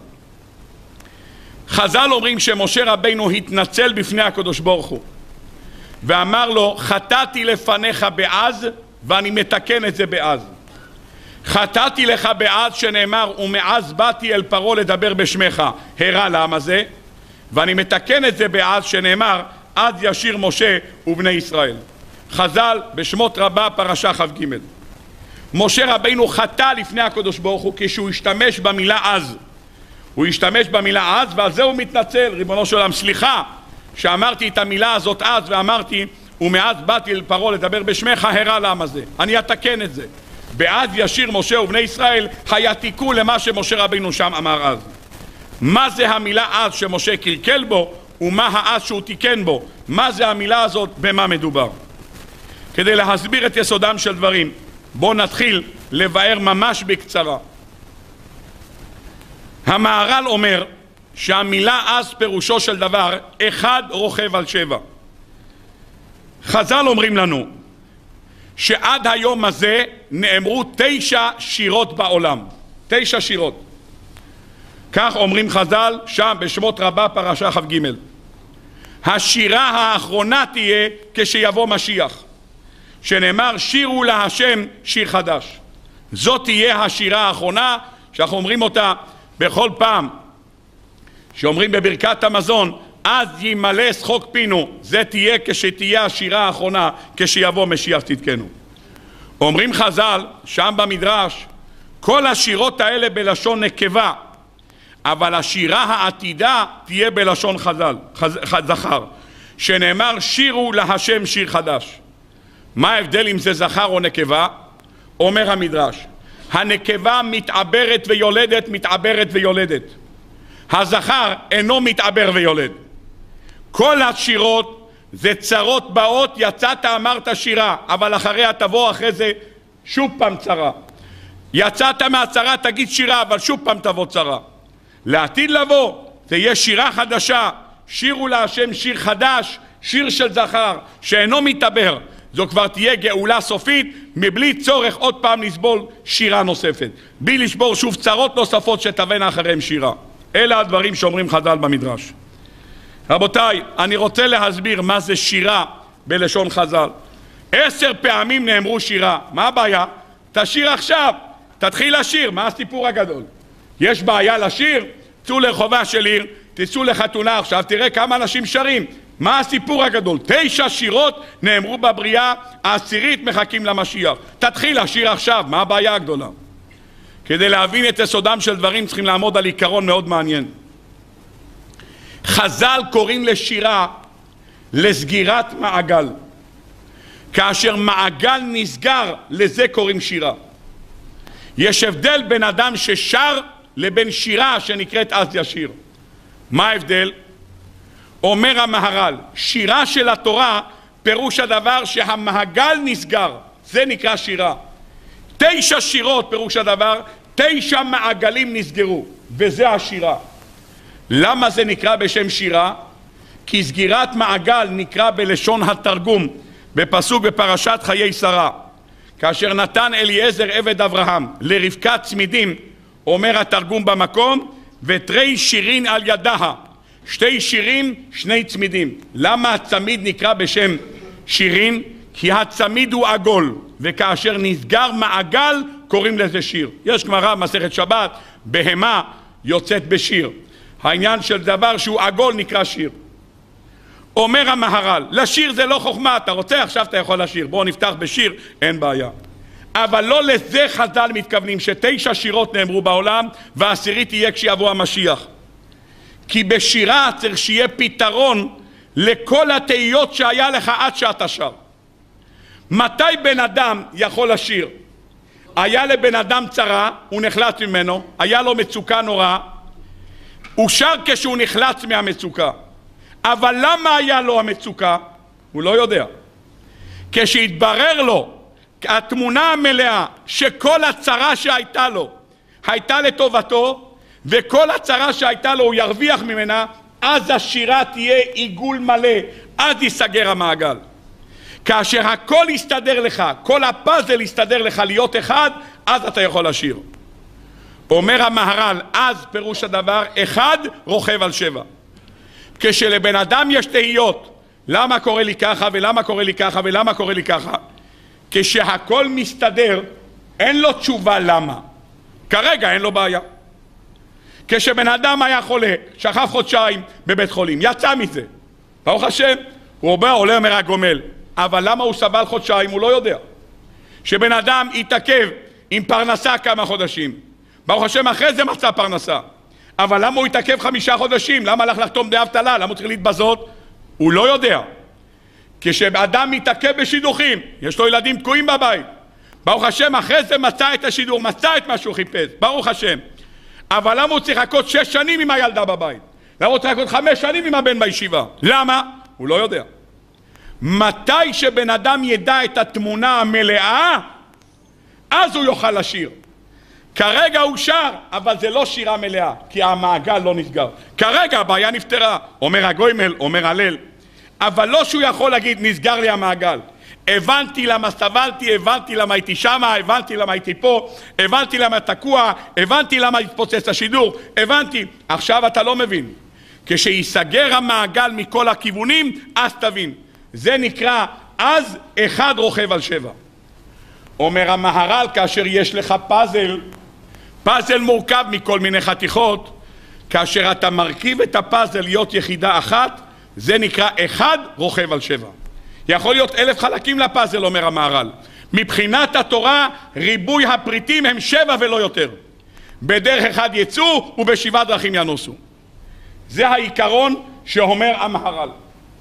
חז"ל אומרים שמשה רבינו התנצל בפני הקדוש ברוך הוא ואמר לו, חטאתי לפניך באז ואני מתקן את זה באז. חטאתי לך באז שנאמר, ומאז באתי אל פרעה לדבר בשמך, הרע לעם הזה, ואני מתקן את זה באז שנאמר, אז ישיר משה ובני ישראל. חז"ל בשמות רבה פרשה כ"ג. משה רבינו חטא לפני הקדוש ברוך הוא כשהוא השתמש במילה אז. הוא השתמש במילה אז, ועל זה הוא מתנצל. ריבונו של עולם, סליחה שאמרתי את המילה הזאת אז, ואמרתי ומאז באתי אל פרעה לדבר בשמך, הרע לעם הזה. אני אתקן את זה. באז ישיר משה ובני ישראל היה תיקון למה שמשה רבינו שם אמר אז. מה זה המילה אז שמשה קלקל בו, ומה האז שהוא תיקן בו? מה זה המילה הזאת, במה מדובר? כדי להסביר את יסודם של דברים, בואו נתחיל לבאר ממש בקצרה. המהר"ל אומר שהמילה אז פירושו של דבר אחד רוכב על 7. חז"ל אומרים לנו שעד היום הזה נאמרו 9 שירות בעולם. 9 שירות. כך אומרים חז"ל שם בשמות רבה פרשה כ"ג. השירה האחרונה תהיה כשיבוא משיח, שנאמר שירו להשם שיר חדש. זאת תהיה השירה האחרונה שאנחנו אומרים אותה בכל פעם שאומרים בברכת המזון, אז ימלא שחוק פינו. זה תהיה כשתהיה השירה האחרונה כשיבוא משיח צדקנו. אומרים חז"ל שם במדרש, כל השירות האלה בלשון נקבה, אבל השירה העתידה תהיה בלשון זכר, שנאמר שירו להשם שיר חדש. מה ההבדל אם זה זכר או נקבה? אומר המדרש, הנקבה מתעברת ויולדת, מתעברת ויולדת. הזכר אינו מתעבר ויולד. כל השירות זה צרות באות, יצאת אמרת שירה, אבל אחריה תבוא אחרי זה שוב פעם צרה. יצאת מהצרה תגיד שירה, אבל שוב פעם תבוא צרה. לעתיד לבוא זה יהיה שירה חדשה, שירו להשם שיר חדש, שיר של זכר שאינו מתעבר. זו כבר תהיה גאולה סופית מבלי צורך עוד פעם לסבול שירה נוספת, בלי לשבור שוב צרות נוספות שתבנה אחריהם שירה. אלה הדברים שאומרים חז"ל במדרש. רבותיי, אני רוצה להסביר מה זה שירה בלשון חז"ל. 10 פעמים נאמרו שירה. מה הבעיה? תשיר עכשיו, תתחיל לשיר. מה הסיפור הגדול? יש בעיה לשיר? צאו לרחובה של עיר, תצאו לחתונה עכשיו, תראה כמה אנשים שרים. מה הסיפור הגדול? 9 שירות נאמרו בבריאה, 10 מחכים למשיח. תתחיל לשיר עכשיו. מה הבעיה הגדולה? כדי להבין את יסודם של דברים צריכים לעמוד על עיקרון מאוד מעניין. חז"ל קוראים לשירה לסגירת מעגל. כאשר מעגל נסגר, לזה קוראים שירה. יש הבדל בין אדם ששר לבין שירה שנקראת אז ישיר. מה ההבדל? אומר המהר"ל, שירה של התורה פירוש הדבר שהמעגל נסגר, זה נקרא שירה. 9 שירות פירוש הדבר, 9 מעגלים נסגרו, וזה השירה. למה זה נקרא בשם שירה? כי סגירת מעגל נקרא בלשון התרגום בפסוק בפרשת חיי שרה, כאשר נתן אליעזר עבד אברהם לרבקה צמידים, אומר התרגום במקום, ותרי שירין על ידה, 2 שירים 2 צמידים. למה הצמיד נקרא בשם שירין? כי הצמיד הוא עגול, וכאשר נסגר מעגל קוראים לזה שיר. יש גמרא מסכת שבת, בהמה יוצאת בשיר. העניין של דבר שהוא עגול נקרא שיר. אומר המהר"ל, לשיר זה לא חוכמה, אתה רוצה עכשיו אתה יכול לשיר, בואו נפתח בשיר, אין בעיה. אבל לא לזה חז"ל מתכוונים, ש9 שירות נאמרו בעולם וה10 תהיה כשיבוא המשיח. כי בשירה צריך שיהיה פתרון לכל התהיות שהיה לך עד שאתה שר. מתי בן אדם יכול לשיר? היה לבן אדם צרה, הוא נחלץ ממנו, היה לו מצוקה נוראה, הוא שר כשהוא נחלץ מהמצוקה. אבל למה היה לו המצוקה? הוא לא יודע. כשהתברר לו התמונה המלאה שכל הצרה שהייתה לו הייתה לטובתו, וכל הצרה שהייתה לו הוא ירוויח ממנה, אז השירה תהיה עיגול מלא, אז ייסגר המעגל. כאשר הכל יסתדר לך, כל הפאזל יסתדר לך להיות אחד, אז אתה יכול לשיר. אומר המהר"ל, אז פירוש הדבר, אחד רוכב על 7. כשלבן אדם יש תהיות, למה קורה לי ככה ולמה קורה לי ככה ולמה קורה לי ככה, כשהכל מסתדר, אין לו תשובה למה. כרגע אין לו בעיה. כשבן אדם היה חולה, שכב חודשיים בבית חולים, יצא מזה, ברוך השם, הוא עולה אומר הגומל, אבל למה הוא סבל חודשיים? הוא לא יודע. שבן אדם יתעכב עם פרנסה כמה חודשים, ברוך השם אחרי זה מצא פרנסה, אבל למה הוא יתעכב 5 חודשים? למה הלך לחתום דמי אבטלה? למה הוא צריך להתבזות? הוא לא יודע. כשאדם מתעכב בשידוכים, יש לו ילדים תקועים בבית, ברוך השם אחרי זה מצא את השידור, מצא את מה שהוא חיפש, ברוך השם. אבל למה הוא צריך לחכות 6 שנים עם הילדה בבית? למה הוא צריך לחכות 5 שנים עם הבן בישיבה? למה? הוא לא יודע. מתי שבן אדם ידע את התמונה המלאה, אז הוא יוכל לשיר. כרגע הוא שר, אבל זה לא שירה מלאה, כי המעגל לא נסגר. כרגע הבעיה נפתרה, אומר הגוימל, אומר הלל, אבל לא שהוא יכול להגיד נסגר לי המעגל. הבנתי למה סבלתי, הבנתי למה הייתי שמה, הבנתי למה הייתי פה, הבנתי למה תקוע, הבנתי למה התפוצץ השידור, הבנתי. עכשיו אתה לא מבין. כשיסגר המעגל מכל הכיוונים, אז תבין. זה נקרא, אז אחד רוכב על 7. אומר המהר"ל, כאשר יש לך פאזל, פאזל מורכב מכל מיני חתיכות, כאשר אתה מרכיב את הפאזל להיות יחידה אחת, זה נקרא אחד רוכב על 7. יכול להיות 1000 חלקים לפאזל, אומר המהר"ל. מבחינת התורה, ריבוי הפריטים הם 7 ולא יותר. בדרך אחד יצאו וב7 דרכים ינוסו. זה העיקרון שאומר המהר"ל.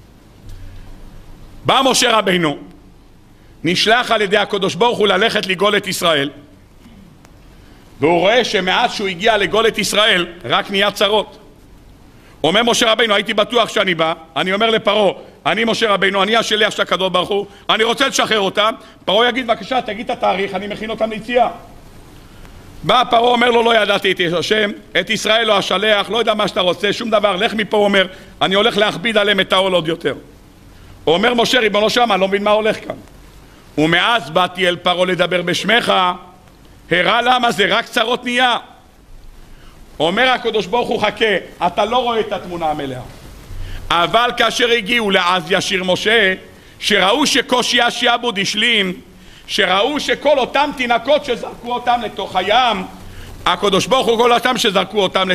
בא משה רבינו, נשלח על ידי הקדוש ברוך הוא ללכת לגאול את ישראל, והוא רואה שמאז שהוא הגיע לגאול את ישראל רק נהיה צרות. אומר משה רבינו, הייתי בטוח שאני בא, אני אומר לפרעה, אני משה רבינו, אני השליח של הקדוש ברוך הוא, אני רוצה לשחרר אותם. פרעה יגיד, בבקשה תגיד את התאריך, אני מכין אותם ליציאה. בא פרעה, אומר לו, לא ידעתי את השם, את ישראל לא השליח, לא יודע מה שאתה רוצה, שום דבר, לך מפה. אומר, אני הולך להכביד עליהם את העול עוד יותר. אומר משה, ריבונו שם, אני לא מבין מה הולך כאן. ומאז באתי אל פרעה לדבר בשמך, הראה למה זה רק צרות נהיה. אומר הקדוש ברוך הוא, חכה, אתה לא רואה את התמונה המלאה. אבל כאשר הגיעו לאז ישיר משה, שראו שקושי השעבוד השלים, שראו שכל אותם תינוקות שזרקו אותם לתוך הים, הקדוש ברוך הוא כל אותם שזרקו אותם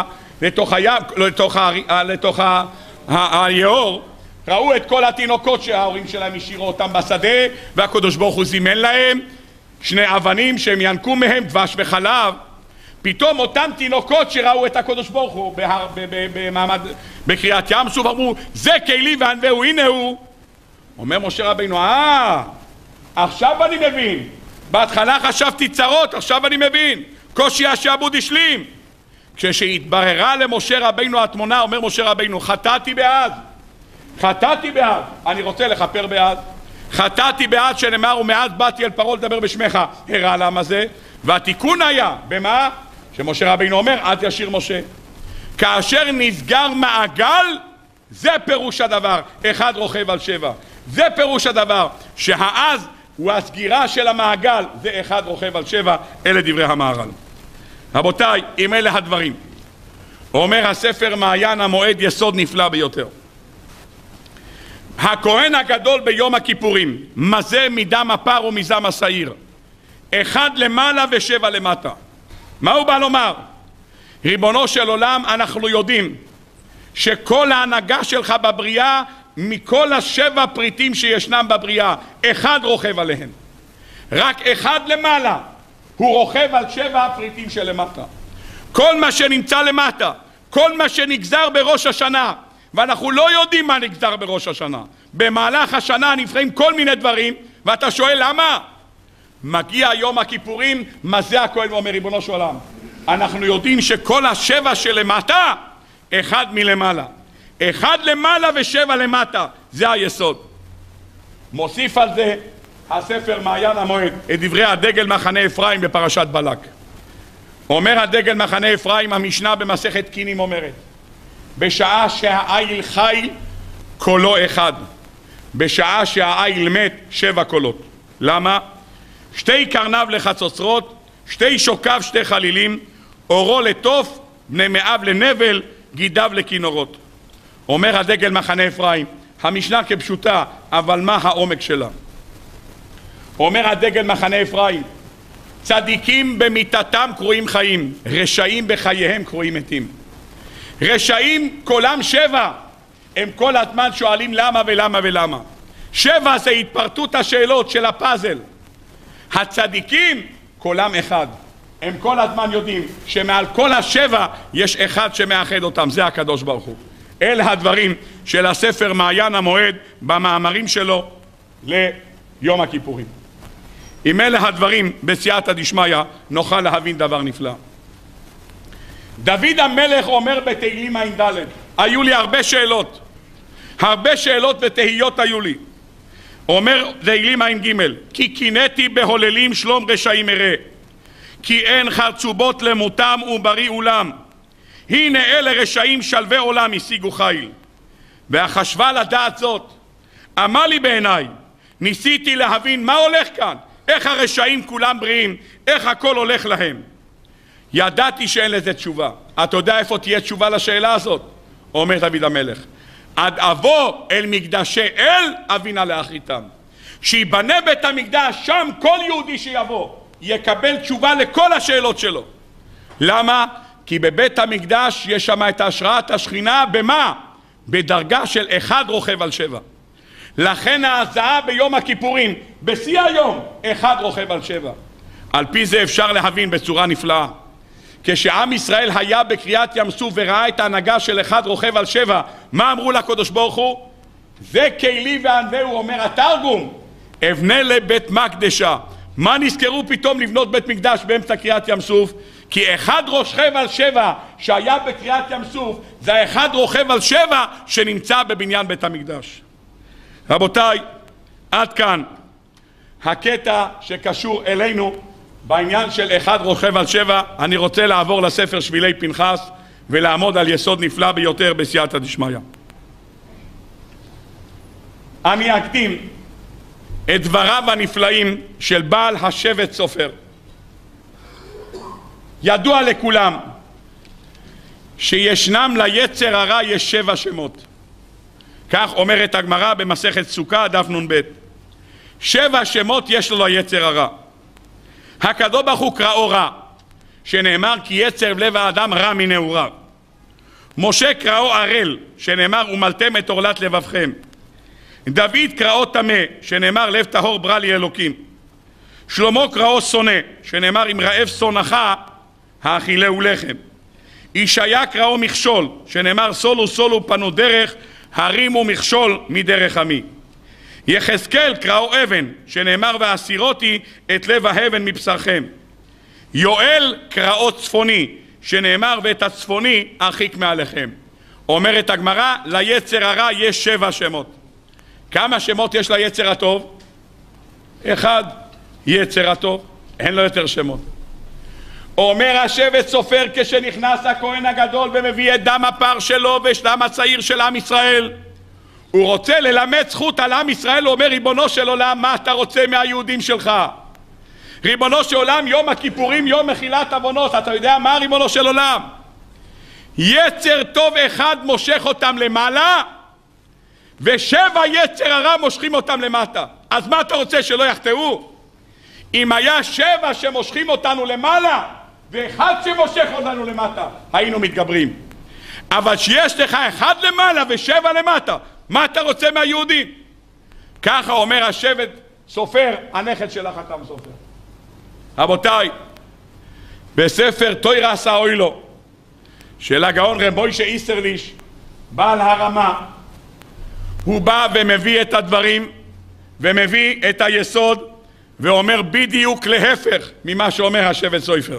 לתוך היאור, ראו את כל התינוקות שההורים שלהם השאירו אותם בשדה, והקדוש ברוך הוא זימן להם 2 אבנים שהם ינקו מהם דבש וחלב. פתאום אותם תינוקות שראו את הקדוש ברוך הוא בקריאת ים סוף אמרו, זה כלי וענווהו, הנה הוא. אומר משה רבינו, עכשיו אני מבין. בהתחלה חשבתי צרות, עכשיו אני מבין. קושי השעבוד השלים. כשהתבררה למשה רבינו התמונה, אומר משה רבינו, חטאתי באז. אני רוצה לכפר באז. חטאתי באז שנאמר, ומאז באתי אל פרעה לדבר בשמך. הראה למה זה. והתיקון היה, במה? שמשה רבינו אומר, אז ישיר משה. כאשר נסגר מעגל, זה פירוש הדבר, אחד רוכב על 7. זה פירוש הדבר, שהאז הוא הסגירה של המעגל, זה אחד רוכב על 7, אלה דברי המהר"ל. רבותיי, אם אלה הדברים, אומר הספר מעיין המועד יסוד נפלא ביותר. הכהן הגדול ביום הכיפורים, מזה מדם הפר ומזם השעיר, 1 למעלה ו7 למטה. מה הוא בא לומר? ריבונו של עולם, אנחנו יודעים שכל ההנהגה שלך בבריאה, מכל 7 פריטים שישנם בבריאה, 1 רוכב עליהם. רק 1 למעלה הוא רוכב על 7 הפריטים שלמטה. כל מה שנמצא למטה, כל מה שנגזר בראש השנה, ואנחנו לא יודעים מה נגזר בראש השנה. במהלך השנה נבחרים כל מיני דברים, ואתה שואל למה? מגיע יום הכיפורים, מה זה הכהן ואומר, ריבונו של עולם, אנחנו יודעים שכל 7 שלמטה, 1 מלמעלה. 1 למעלה ו7 למטה, זה היסוד. מוסיף על זה הספר מעיין המועד את דברי הדגל מחנה אפרים בפרשת בלק. אומר הדגל מחנה אפרים, המשנה במסכת קינים אומרת, בשעה שהעיל חי קולו אחד, בשעה שהעיל מת 7 קולות. למה? 2 קרניו לחצוצרות, 2 שוקיו 2 חלילים, אורו לטוף, בני מאב לנבל, גידיו לכינורות. אומר הדגל מחנה אפרים, המשנה כפשוטה, אבל מה העומק שלה? אומר הדגל מחנה אפרים, צדיקים במיתתם קרויים חיים, רשעים בחייהם קרויים מתים. רשעים קולם 7, הם כל הזמן שואלים למה ולמה ולמה. 7 זה התפרטות השאלות של הפאזל. הצדיקים קולם 1, הם כל הזמן יודעים שמעל כל 7 יש אחד שמאחד אותם, זה הקדוש ברוך הוא. אלה הדברים של הספר מעיין המועד במאמרים שלו ליום הכיפורים. אם אלה הדברים בסייעתא דשמיא נוכל להבין דבר נפלא. דוד המלך אומר בתהילים ע"ד, היו לי הרבה שאלות ותהיות היו לי. אומר תהילים ע"ג, כי קינאתי בהוללים שלום רשעים אראה, כי אין חרצובות למותם ובריא אולם, הנה אלה רשעים שלווה עולם השיגו חיל. והחשבה לדעת זאת, אמר לי בעיניי, ניסיתי להבין מה הולך כאן, איך הרשעים כולם בריאים, איך הכל הולך להם. ידעתי שאין לזה תשובה. אתה יודע איפה תהיה תשובה לשאלה הזאת? אומר דוד המלך, עד אבוא אל מקדשי אל אבינה לאחריתם. שיבנה בית המקדש, שם כל יהודי שיבוא יקבל תשובה לכל השאלות שלו. למה? כי בבית המקדש יש שם את השראת השכינה. במה? בדרגה של 1 רוכב על 7. לכן ההזעה ביום הכיפורים, בשיא היום, 1 רוכב על 7. על פי זה אפשר להבין בצורה נפלאה. כשעם ישראל היה בקריאת ים סוף וראה את ההנהגה של 1 רוכב על 7, מה אמרו לקדוש ברוך הוא? זה כלי וענווהו, אומר התרגום, אבנה לבית מקדשה. מה נזכרו פתאום לבנות בית מקדש באמצע קריאת ים סוף? כי 1 רוכב על 7 שהיה בקריאת ים סוף, זה 1 רוכב על 7 שנמצא בבניין בית המקדש. רבותיי, עד כאן הקטע שקשור אלינו בעניין של 1 רוכב על 7. אני רוצה לעבור לספר שבילי פנחס ולעמוד על יסוד נפלא ביותר בסייעתא דשמיא. אני אקדים את דבריו הנפלאים של בעל השבט סופר. ידוע לכולם שישנם ליצר הרע יש 7 שמות. כך אומרת הגמרא במסכת סוכה דף נ"ב. 7 שמות יש לו ליצר הרע. הקדוש ברוך הוא קראו רע, שנאמר כי יצר לב האדם רע מנעוריו. משה קראו ערל, שנאמר ומלתם את עורלת לבבכם. דוד קראו טמא, שנאמר לב טהור ברא לי אלוקים. שלמה קראו שונא, שנאמר אם רעב שונאך האכילהו לחם. ישעיה קראו מכשול, שנאמר סולו סולו פנו דרך, הרימו מכשול מדרך עמי. יחזקאל קראו אבן, שנאמר והסירותי את לב האבן מבשרכם. יואל קראו צפוני, שנאמר ואת הצפוני ארחיק מעליכם. אומרת הגמרא, ליצר הרע יש 7 שמות. כמה שמות יש ליצר הטוב? 1. יצר הטוב, אין לו יותר שמות. אומר השבט סופר, כשנכנס הכהן הגדול ומביא את דם הפר שלו ודם הצעיר של עם ישראל, הוא רוצה ללמד זכות על עם ישראל. הוא אומר, ריבונו של עולם, מה אתה רוצה מהיהודים שלך? ריבונו של עולם, יום הכיפורים, יום מחילת עוונות, אתה יודע מה ריבונו של עולם? יצר טוב אחד מושך אותם למעלה, ו7 יצר הרע מושכים אותם למטה. אז מה אתה רוצה, שלא יחטאו? אם היה 7 שמושכים אותנו למעלה, ו1 שמושך אותנו למטה, היינו מתגברים. אבל שיש לך 1 למעלה ו7 למטה, מה אתה רוצה מהיהודים? ככה אומר השבט סופר, הנכד של החתם סופר. רבותיי, בספר תוירס האוילו של הגאון רב מוישה איסרליש, בעל הרמה, הוא בא ומביא את הדברים ומביא את היסוד ואומר בדיוק להפך ממה שאומר השבט סופר.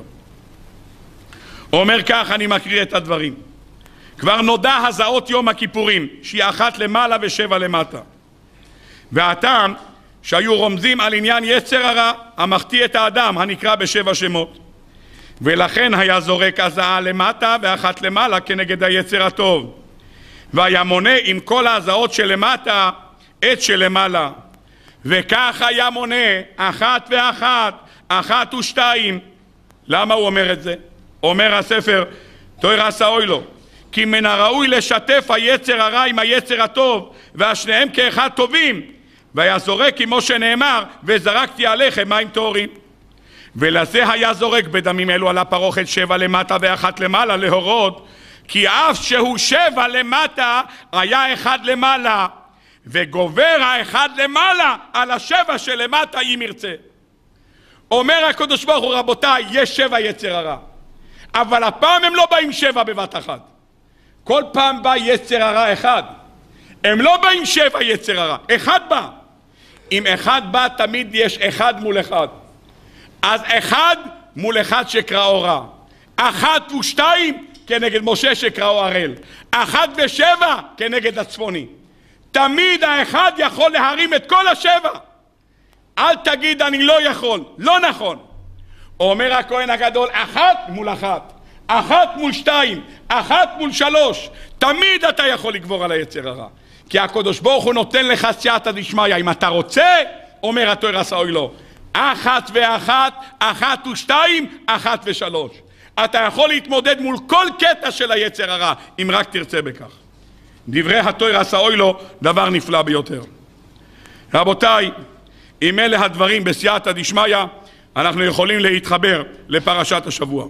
הוא אומר כך, אני מקריא את הדברים. כבר נודע הזעות יום הכיפורים, שהיא 1 למעלה ו7 למטה. והטעם שהיו רומזים על עניין יצר הרע המחטיא את האדם הנקרא ב7 שמות. ולכן היה זורק הזעה למטה ו1 למעלה כנגד היצר הטוב. והיה מונה עם כל ההזעות שלמטה את שלמעלה, וכך היה מונה אחת ואחת, אחת ושתיים. למה הוא אומר את זה? אומר הספר תורה סאוילו, כי מן הראוי לשתף היצר הרע עם היצר הטוב, והשניהם כאחד טובים, והיה זורק כמו שנאמר, וזרקתי עליכם מים טהורים. ולזה היה זורק בדמים אלו על הפרוכת 7 למטה ואחת למעלה, להורות כי אף שהוא 7 למטה היה 1 למעלה, וגובר האחד למעלה על 7 שלמטה אם ירצה. אומר הקדוש ברוך הוא, רבותיי, יש 7 יצר הרע, אבל הפעם הם לא באים 7 בבת אחת. כל פעם בא יצר הרע אחד. הם לא באים 7 יצר הרע, אחד בא. אם אחד בא תמיד יש 1 מול 1. אז 1 מול 1 שקראו רע, 1 ו2 כנגד משה שקראו הראל, 1 ו7 כנגד הצפוני. תמיד האחד יכול להרים את כל 7. אל תגיד אני לא יכול, לא נכון. אומר הכהן הגדול, 1 מול 1, 1 מול 2, 1 מול 3. תמיד אתה יכול לגבור על היצר הרע, כי הקדוש ברוך הוא נותן לך סייעתא דשמיא. אם אתה רוצה, אומר התורה סאוילו, 1 ואחת, 1 ושתיים, 1 ושלוש. אתה יכול להתמודד מול כל קטע של היצר הרע, אם רק תרצה בכך. דברי התורה סאוילו, דבר נפלא ביותר. רבותיי, אם אלה הדברים בסייעתא דשמיא, אנחנו יכולים להתחבר לפרשת השבוע.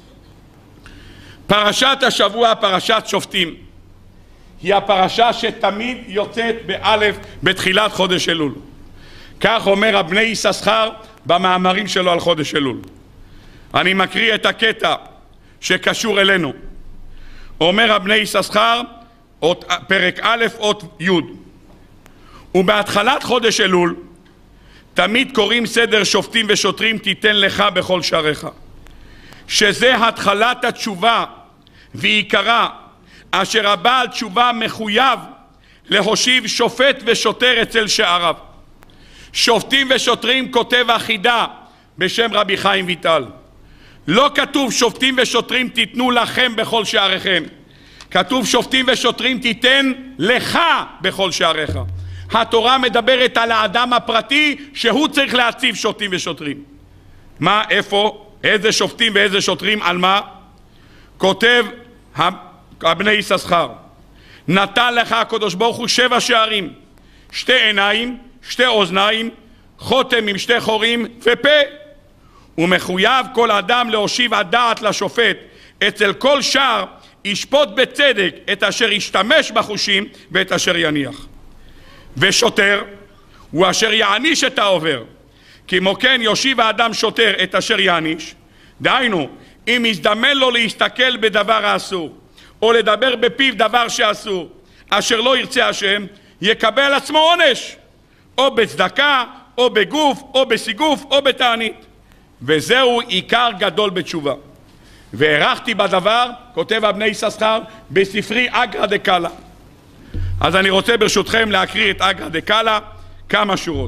פרשת השבוע, פרשת שופטים, היא הפרשה שתמיד יוצאת באלף בתחילת חודש אלול. כך אומר הבני יששכר במאמרים שלו על חודש אלול. אני מקריא את הקטע שקשור אלינו. אומר הבני יששכר, פרק א' אות י', ובהתחלת חודש אלול תמיד קוראים סדר שופטים ושוטרים תיתן לך בכל שעריך, שזה התחלת התשובה ועיקרה, אשר הבעל תשובה מחויב להושיב שופט ושוטר אצל שעריו. שופטים ושוטרים כותב החידה בשם רבי חיים ויטל. לא כתוב שופטים ושוטרים תיתנו לכם בכל שעריכם, כתוב שופטים ושוטרים תיתן לך בכל שעריך. התורה מדברת על האדם הפרטי שהוא צריך להציב שופטים ושוטרים. מה, איפה, איזה שופטים ואיזה שוטרים, על מה? כותב הבני יששכר, נתן לך הקדוש ברוך הוא 7 שערים, 2 עיניים, 2 אוזניים, חותם עם 2 חורים ופה. ומחויב כל אדם להושיב הדעת לשופט אצל כל שער, ישפוט בצדק את אשר ישתמש בחושים ואת אשר יניח. ושוטר הוא אשר יעניש את העובר, כמו כן יושיב האדם שוטר את אשר יעניש. דהיינו, אם יזדמן לו להסתכל בדבר האסור או לדבר בפיו דבר שאסור, אשר לא ירצה השם, יקבל על עצמו עונש, או בצדקה או בגוף או בסיגוף או בתענית. וזהו עיקר גדול בתשובה. והערכתי בדבר, כותב הבני יששכר בספרי אגרא דקאלה. אז אני רוצה ברשותכם להקריא את אגרא דקאלה כמה שורות.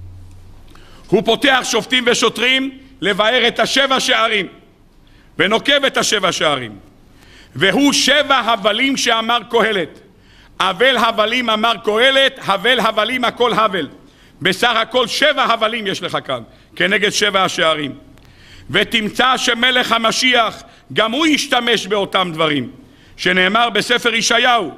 הוא פותח שופטים ושוטרים לבאר את 7 שערים ונוקב את 7 שערים. והוא 7 הבלים שאמר קהלת. הבל הבלים אמר קהלת, הבל הבלים הכל הבל. בסך הכל 7 הבלים יש לך כאן כנגד 7 השערים. ותמצא שמלך המשיח גם הוא ישתמש באותם דברים שנאמר בספר ישעיהו,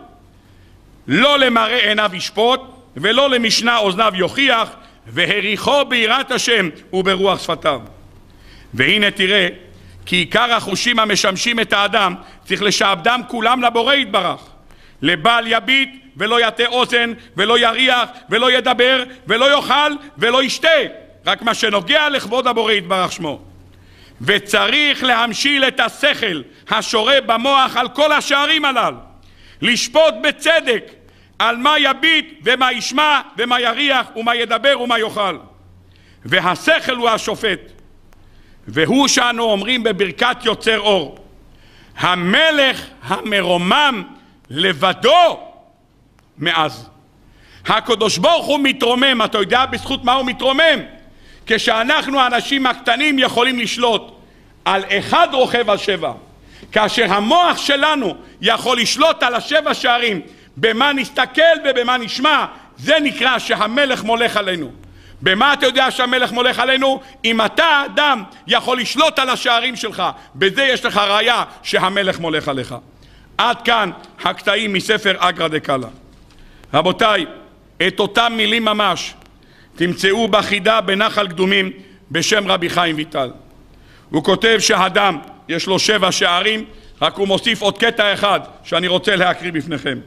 לא למראה עיניו ישפוט ולא למשנה אוזניו יוכיח, והריחו ביראת השם וברוח שפתיו. והנה תראה כי עיקר החושים המשמשים את האדם צריך לשעבדם כולם לבורא יתברך. לבל יביט ולא יטה אוזן ולא יריח ולא ידבר ולא יאכל ולא ישתה, רק מה שנוגע לכבוד הבורא יתברך שמו. וצריך להמשיל את השכל השורה במוח על כל השערים הללו, לשפוט בצדק על מה יביט ומה ישמע ומה יריח ומה ידבר ומה יאכל. והשכל הוא השופט, והוא שאנו אומרים בברכת יוצר אור, המלך המרומם לבדו מאז. הקדוש ברוך הוא מתרומם. אתה יודע בזכות מה הוא מתרומם? כשאנחנו האנשים הקטנים יכולים לשלוט על 1 רוכב על 7, כאשר המוח שלנו יכול לשלוט על 7 שערים, במה נסתכל ובמה נשמע זה נקרא שהמלך מולך עלינו. במה אתה יודע שהמלך מולך עלינו? אם אתה אדם יכול לשלוט על השערים שלך, בזה יש לך ראיה שהמלך מולך עליך. עד כאן הקטעים מספר אגרא דקאלה. רבותיי, את אותם מילים ממש תמצאו בחידה בנחל קדומים בשם רבי חיים ויטל. הוא כותב שהאדם יש לו 7 שערים, רק הוא מוסיף עוד קטע אחד שאני רוצה להקריא בפניכם.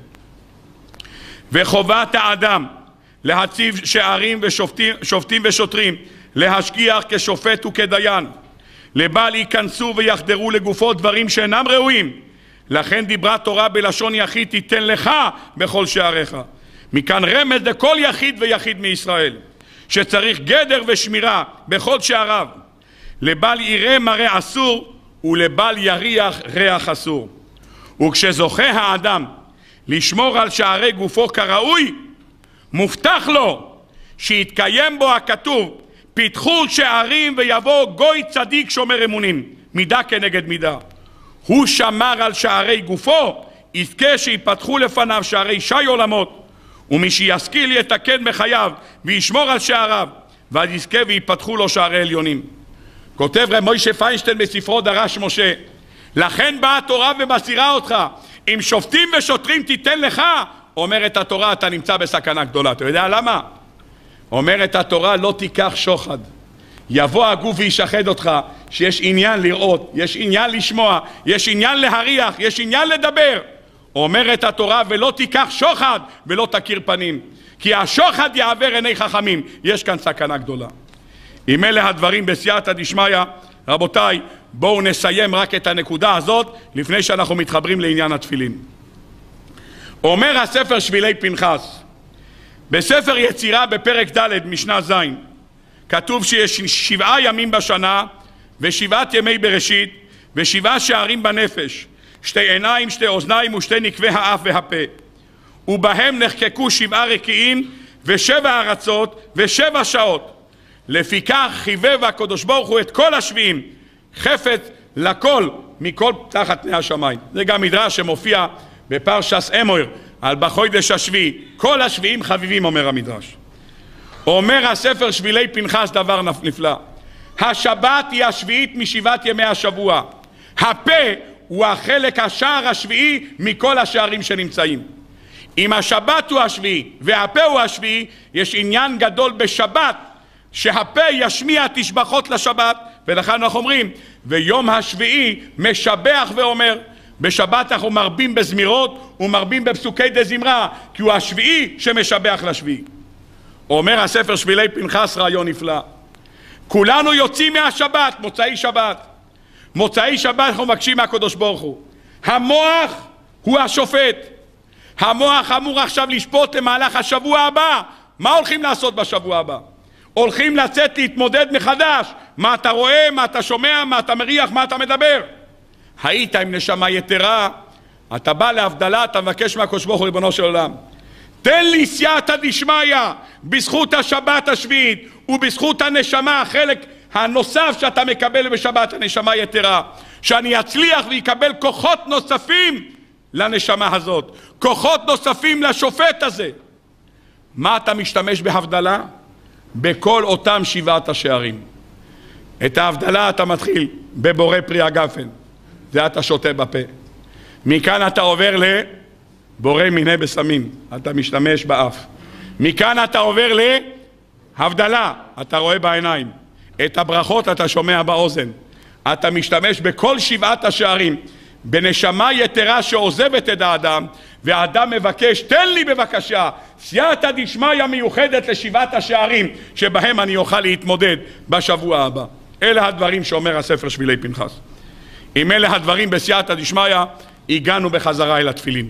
וחובת האדם להציב שערים ושופטים ושוטרים, להשגיח כשופט וכדיין, לבל ייכנסו ויחדרו לגופו דברים שאינם ראויים. לכן דיברה תורה בלשון יחיד, תיתן לך בכל שעריך. מכאן רמז לכל יחיד ויחיד מישראל, שצריך גדר ושמירה בכל שעריו. לבל יראה מראה אסור ולבל יריח ריח אסור. וכשזוכה האדם לשמור על שערי גופו כראוי, מובטח לו שיתקיים בו הכתוב, פיתחו שערים ויבוא גוי צדיק שומר אמונים, מידה כנגד מידה. הוא שמר על שערי גופו, יזכה שיפתחו לפניו שערי שי עולמות, ומי שישכיל יתקן בחייו וישמור על שעריו, ואז יזכה ויפתחו לו שערי עליונים. כותב רב מוישה פיינשטיין בספרו דרש משה, לכן באה התורה ומסירה אותך, אם שופטים ושוטרים תיתן לך. אומרת התורה, אתה נמצא בסכנה גדולה. אתה יודע למה? אומרת התורה, לא תיקח שוחד. יבוא הגוף וישחד אותך, שיש עניין לראות, יש עניין לשמוע, יש עניין להריח, יש עניין לדבר. אומרת התורה, ולא תיקח שוחד ולא תכיר פנים, כי השוחד יעבר עיני חכמים. יש כאן סכנה גדולה. אם אלה הדברים בסייעתא דשמיא, רבותיי, בואו נסיים רק את הנקודה הזאת לפני שאנחנו מתחברים לעניין התפילין. אומר הספר שבילי פנחס, בספר יצירה בפרק ד' משנה ז', כתוב שיש 7 ימים בשנה ו7 ימי בראשית ו7 שערים בנפש, 2 עיניים, 2 אוזניים ו2 נקבי האף והפה, ובהם נחקקו 7 רקיעים ו7 ארצות ו7 שעות. לפיכך חיבב הקדוש ברוך הוא את כל השביעים חפץ לכל מכל תחת פני השמיים. זה גם מדרש שמופיע בפרשס אמור על בחודש השביעי, כל השביעים חביבים, אומר המדרש. אומר הספר שבילי פנחס דבר נפלא, השבת היא השביעית מ7 ימי השבוע. הפה הוא החלק השער השביעי מכל השערים שנמצאים. אם השבת הוא השביעי והפה הוא השביעי, יש עניין גדול בשבת שהפה ישמיע תשבחות לשבת, ולכן אנחנו אומרים ויום השביעי משבח ואומר. בשבת אנחנו מרבים בזמירות ומרבים בפסוקי דזמרה, כי הוא השביעי שמשבח לשביעי. אומר הספר שבילי פנחס רעיון נפלא, כולנו יוצאים מהשבת, מוצאי שבת. מוצאי שבת אנחנו מבקשים מהקדוש ברוך הוא, המוח הוא השופט. המוח אמור עכשיו לשפוט למהלך השבוע הבא. מה הולכים לעשות בשבוע הבא? הולכים לצאת להתמודד מחדש. מה אתה רואה, מה אתה שומע, מה אתה מריח, מה אתה מדבר. היית עם נשמה יתרה, אתה בא להבדלה, אתה מבקש מהקדוש ברוך הוא, ריבונו של עולם, תן לי סייעתא דשמיא בזכות השבת השביעית ובזכות הנשמה, החלק הנוסף שאתה מקבל בשבת, הנשמה יתרה, שאני אצליח ויקבל כוחות נוספים לנשמה הזאת, כוחות נוספים לשופט הזה. מה אתה משתמש בהבדלה? בכל אותם 7 השערים. את ההבדלה אתה מתחיל בבורא פרי הגפן, זה אתה שותה בפה. מכאן אתה עובר לבורא מיני בסמים, אתה משתמש באף. מכאן אתה עובר להבדלה, אתה רואה בעיניים. את הברכות אתה שומע באוזן. אתה משתמש בכל 7 השערים, בנשמה יתרה שעוזבת את האדם, והאדם מבקש, תן לי בבקשה סייעתא דשמיא מיוחדת ל7 השערים שבהם אני אוכל להתמודד בשבוע הבא. אלה הדברים שאומר הספר שבילי פנחס. עם אלה הדברים בסייעתא דשמיא הגענו בחזרה אל התפילין.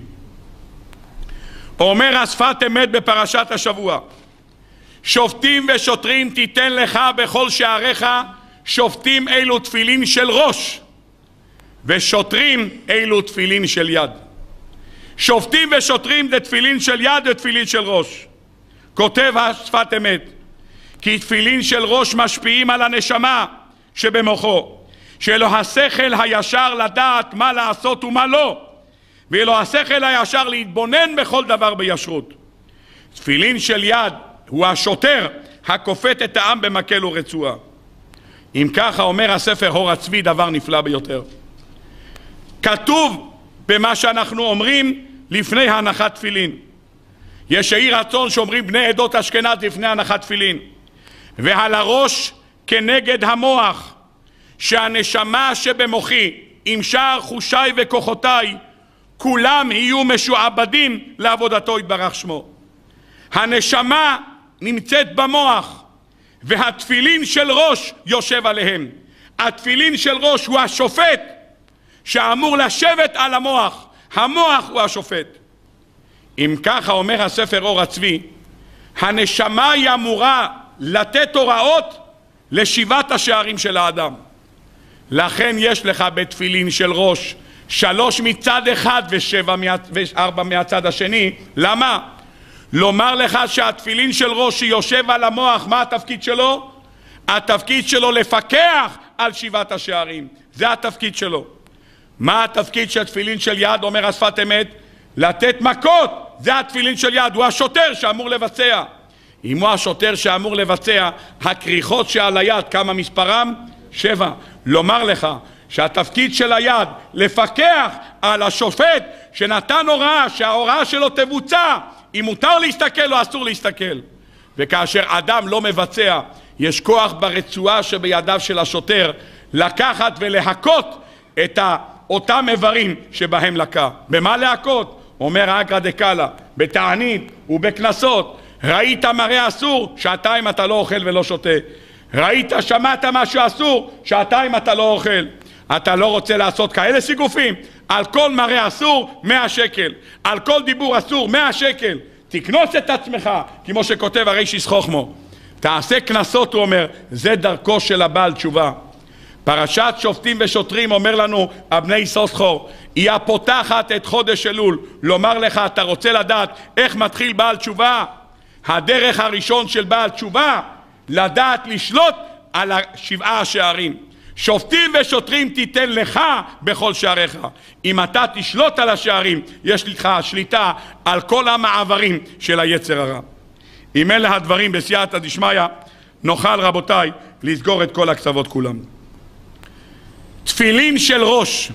אומר השפת אמת בפרשת השבוע, שופטים ושוטרים תיתן לך בכל שעריך. שופטים אלו תפילין של ראש, ושוטרים אלו תפילין של יד. שופטים ושוטרים זה תפילין של יד ותפילין של ראש. כותב השפת אמת, כי תפילין של ראש משפיעים על הנשמה שבמוחו, שלו השכל הישר לדעת מה לעשות ומה לא, ולו השכל הישר להתבונן בכל דבר בישרות. תפילין של יד הוא השוטר הכופת את העם במקל ורצועה. אם ככה אומר הספר הור הצבי דבר נפלא ביותר. כתוב במה שאנחנו אומרים לפני הנחת תפילין. יש יהי רצון שאומרים בני עדות אשכנז לפני הנחת תפילין. ועל הראש כנגד המוח, שהנשמה שבמוחי עם שאר חושיי וכוחותיי כולם יהיו משועבדים לעבודתו יתברך שמו. הנשמה נמצאת במוח והתפילין של ראש יושב עליהם. התפילין של ראש הוא השופט שאמור לשבת על המוח. המוח הוא השופט. אם ככה אומר הספר אור הצבי, הנשמה היא אמורה לתת הוראות לשבעת השערים של האדם. לכן יש לך בתפילין של ראש 3 מצד אחד ו4 מהצד השני. למה? לומר לך שהתפילין של ראש שיושב על המוח, מה התפקיד שלו? התפקיד שלו לפקח על 7 השערים. זה התפקיד שלו. מה התפקיד של תפילין של יד? אומר השפת אמת, לתת מכות. זה התפילין של יד, הוא השוטר שאמור לבצע. אם הוא השוטר שאמור לבצע, הכריכות שעל היד, כמה מספרם? 7. לומר לך שהתפקיד של היד לפקח על השופט שנתן הוראה, שההוראה שלו תבוצע, אם מותר להסתכל או אסור להסתכל. וכאשר אדם לא מבצע, יש כוח ברצועה שבידיו של השוטר לקחת ולהכות את אותם איברים שבהם לקה. במה להכות? אומר אגרא דקאלה, בתענית ובקנסות. ראית מראה אסור, 2 אתה לא אוכל ולא שותה. ראית, שמעת משהו אסור, 2 אתה לא אוכל. אתה לא רוצה לעשות כאלה סיגופים? על כל מראה אסור 100 שקל, על כל דיבור אסור 100 שקל. תקנוס את עצמך, כמו שכותב הרישיס חוכמו. תעשה קנסות, הוא אומר, זה דרכו של הבעל תשובה. פרשת שופטים ושוטרים אומר לנו אבני יששכר, היא הפותחת את חודש אלול. לומר לך, אתה רוצה לדעת איך מתחיל בעל תשובה? הדרך הראשון של בעל תשובה, לדעת לשלוט על 7 השערים. שופטים ושוטרים תיתן לך בכל שעריך. אם אתה תשלוט על השערים, יש לך שליטה על כל המעברים של היצר הרע. אם אלה הדברים בסייעתא דשמיא, נוכל רבותיי לסגור את כל הקצוות כולם. תפילין של ראש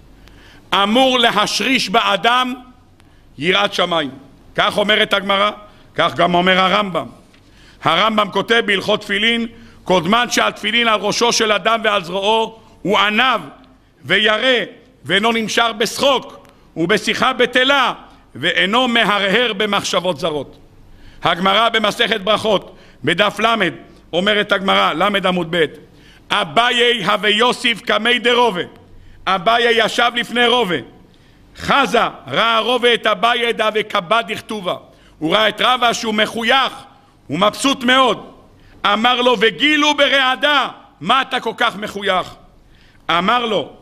אמור להשריש באדם יראת שמיים. כך אומרת הגמרא, כך גם אומר הרמב"ם. הרמב"ם כותב בהלכות תפילין, קודמן שהתפילין על ראשו של אדם ועל זרועו הוא ענב וירא, ואינו נמשך בשחוק ובשיחה בטלה, ואינו מהרהר במחשבות זרות. הגמרא במסכת ברכות בדף למד אומרת הגמרא, למד עמוד ב', אביי הווה יוסיף קמי דרובה. אביי ישב לפני רובה, חזה ראה רובה את אביי דא וקבע דכתובה. הוא ראה את רבא שהוא מחוייך, הוא מבסוט מאוד. אמר לו, וגילו ברעדה, מה אתה כל כך מחוייך? אמר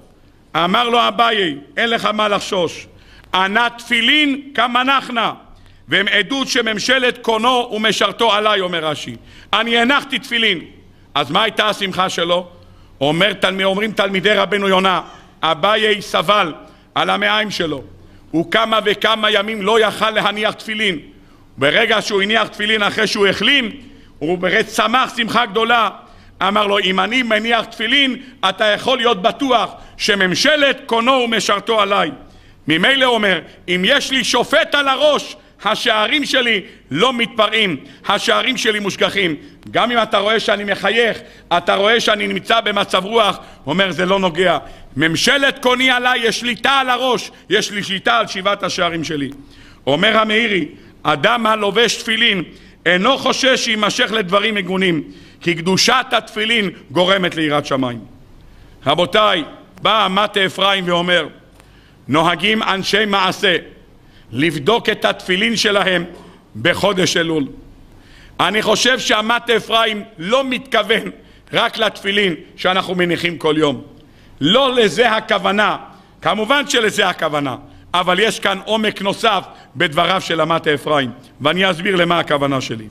לו אביי, אין לך מה לחשוש, ענה תפילין כמנחנה, והם עדות שממשלת קונו ומשרתו עליי, אומר רש"י. אני הנחתי תפילין. אז מה הייתה השמחה שלו? אומרים תלמידי רבנו יונה, אביי סבל על המעיים שלו, הוא כמה וכמה ימים לא יכל להניח תפילין. ברגע שהוא הניח תפילין אחרי שהוא החלים, הוא שמח שמחה גדולה. אמר לו, אם אני מניח תפילין, אתה יכול להיות בטוח שממשלת קונו ומשרתו עליי. ממילא אומר, אם יש לי שופט על הראש, השערים שלי לא מתפרעים, השערים שלי מושגחים. גם אם אתה רואה שאני מחייך, אתה רואה שאני נמצא במצב רוח, אומר, זה לא נוגע. ממשלת קוני עליי, יש שליטה על הראש, יש לי שליטה על 7 השערים שלי. אומר המאירי, אדם הלובש תפילין אינו חושש שימשך לדברים מגונים, כי קדושת התפילין גורמת ליראת שמיים. רבותיי, בא מטה אפרים ואומר, נוהגים אנשי מעשה לבדוק את התפילין שלהם בחודש אלול. אני חושב שהמטה אפרים לא מתכוון רק לתפילין שאנחנו מניחים כל יום. לא לזה הכוונה, כמובן שלזה הכוונה, אבל יש כאן עומק נוסף בדבריו של המטה אפרים, ואני אסביר למה הכוונה שלי.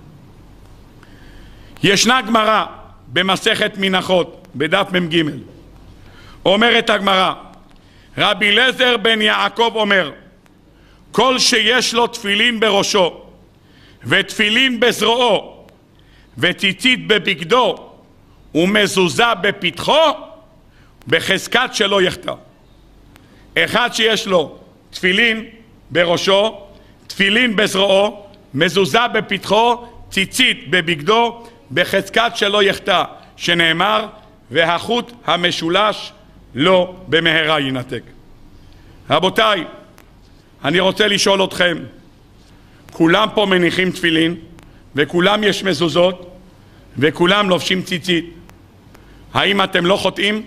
ישנה גמרא במסכת מנחות בדף מ"ג, אומרת הגמרא, רבי אליעזר בן יעקב אומר, כל שיש לו תפילין בראשו ותפילין בזרועו, וציצית בבגדו, ומזוזה בפתחו, בחזקת שלא יחטא. אחד שיש לו תפילין בראשו, תפילין בזרועו, מזוזה בפתחו, ציצית בבגדו, בחזקת שלא יחטא, שנאמר, והחוט המשולש לא במהרה ינתק. רבותיי, אני רוצה לשאול אתכם, כולם פה מניחים תפילין, וכולם יש מזוזות, וכולם לובשים ציצית. האם אתם לא חוטאים?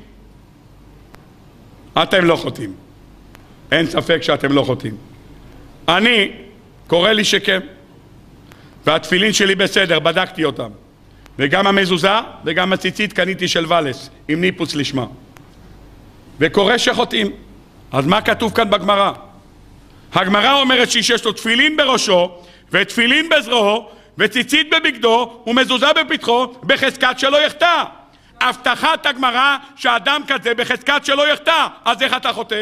אתם לא חוטאים. אין ספק שאתם לא חוטאים. אני, קורא לי שכם, והתפילין שלי בסדר, בדקתי אותם. וגם המזוזה וגם הציצית קניתי של ולס, עם ניפוץ לשמה. וקורא שחוטאים. אז מה כתוב כאן בגמרא? הגמרא אומרת שיש לו תפילין בראשו, ותפילין בזרועו, וציצית בבגדו, ומזוזה בפתחו, בחזקת שלא יחטא. הבטחת הגמרא שאדם כזה בחזקת שלא יחטא. אז איך אתה חוטא?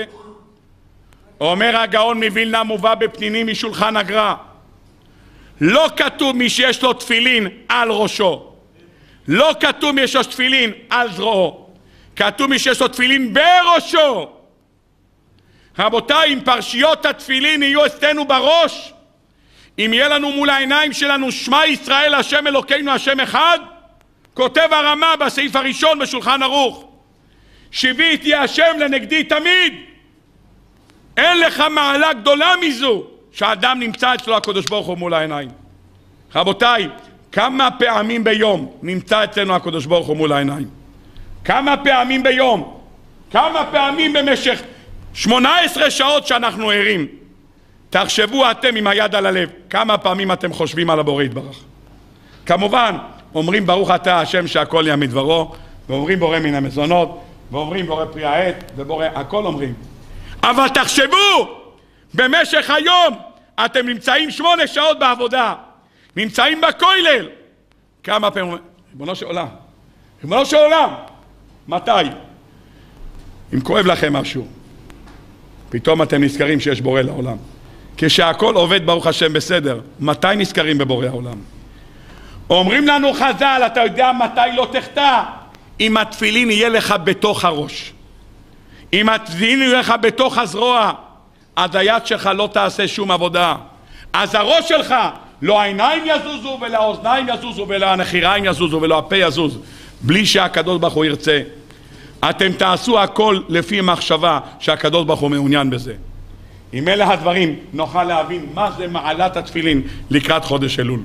אומר הגאון מווילנה, מובא בפנינים משולחן הגר"א, לא כתוב מי שיש לו תפילין על ראשו, לא כתוב מי שיש לו תפילין על זרועו, כתוב מי שיש לו תפילין בראשו. רבותיי, אם פרשיות התפילין יהיו אצלנו בראש, אם יהיה לנו מול העיניים שלנו שמע ישראל השם אלוקינו השם אחד, כותב הרמ"א בסעיף הראשון בשולחן ערוך, שיביתי השם לנגדי תמיד. אין לך מעלה גדולה מזו שהאדם נמצא אצלו הקדוש ברוך הוא מול העיניים. רבותיי, כמה פעמים ביום נמצא אצלנו הקדוש ברוך הוא מול העיניים? כמה פעמים ביום? כמה פעמים במשך 18 שעות שאנחנו ערים? תחשבו אתם עם היד על הלב, כמה פעמים אתם חושבים על הבורא יתברך? כמובן, אומרים ברוך אתה השם שהכל יהיה מדברו, ואומרים בורא מן המזונות, ואומרים בורא פרי העט, ובורא, הכל אומרים. אבל תחשבו, במשך היום אתם נמצאים 8 שעות בעבודה, נמצאים בכולל. כמה פעמים? ריבונו של עולם, ריבונו של עולם, מתי? אם כואב לכם משהו, פתאום אתם נזכרים שיש בורא לעולם. כשהכל עובד ברוך השם בסדר, מתי נזכרים בבורא העולם? אומרים לנו חז"ל, אתה יודע מתי לא תחטא? אם התפילין יהיה לך בתוך הראש, אם התפילין יהיה לך בתוך הזרוע, אז היד שלך לא תעשה שום עבודה. אז הראש שלך, לא העיניים יזוזו ולא האוזניים יזוזו ולא הנחיריים יזוזו ולא הפה יזוז, בלי שהקדוש ברוך הוא ירצה. אתם תעשו הכל לפי מחשבה שהקדוש ברוך הוא מעוניין בזה. אם אלה הדברים נוכל להבין מה זה מעלת התפילין לקראת חודש אלול.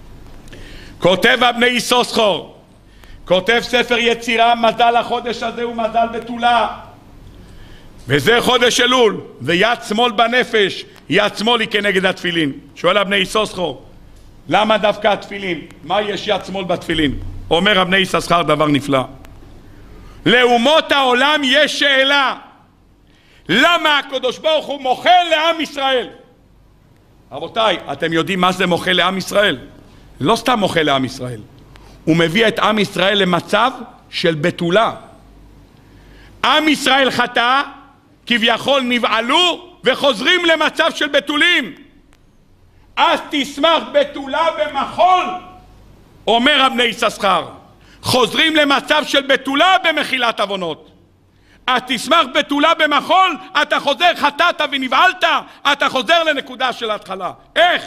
כותב אבני יששכר, כותב ספר יצירה, מזל החודש הזה הוא מזל בתולה, וזה חודש אלול, ויד שמאל בנפש, יד שמאל היא כנגד התפילין. שואל אבני יששכר, למה דווקא התפילין? מה יש יד שמאל בתפילין? אומר אבני יששכר דבר נפלא. לאומות העולם יש שאלה, למה הקדוש ברוך הוא מוחל לעם ישראל? רבותיי, אתם יודעים מה זה מוחל לעם ישראל? לא סתם מוחל לעם ישראל, הוא מביא את עם ישראל למצב של בתולה. עם ישראל חטא, כביכול נבעלו וחוזרים למצב של בתולים. אז תשמח בתולה במחול, אומר אבני יששכר. חוזרים למצב של בתולה במחילת עוונות. אז תשמח בתולה במחול, אתה חוזר, חטאת ונבעלת, אתה חוזר לנקודה של ההתחלה. איך?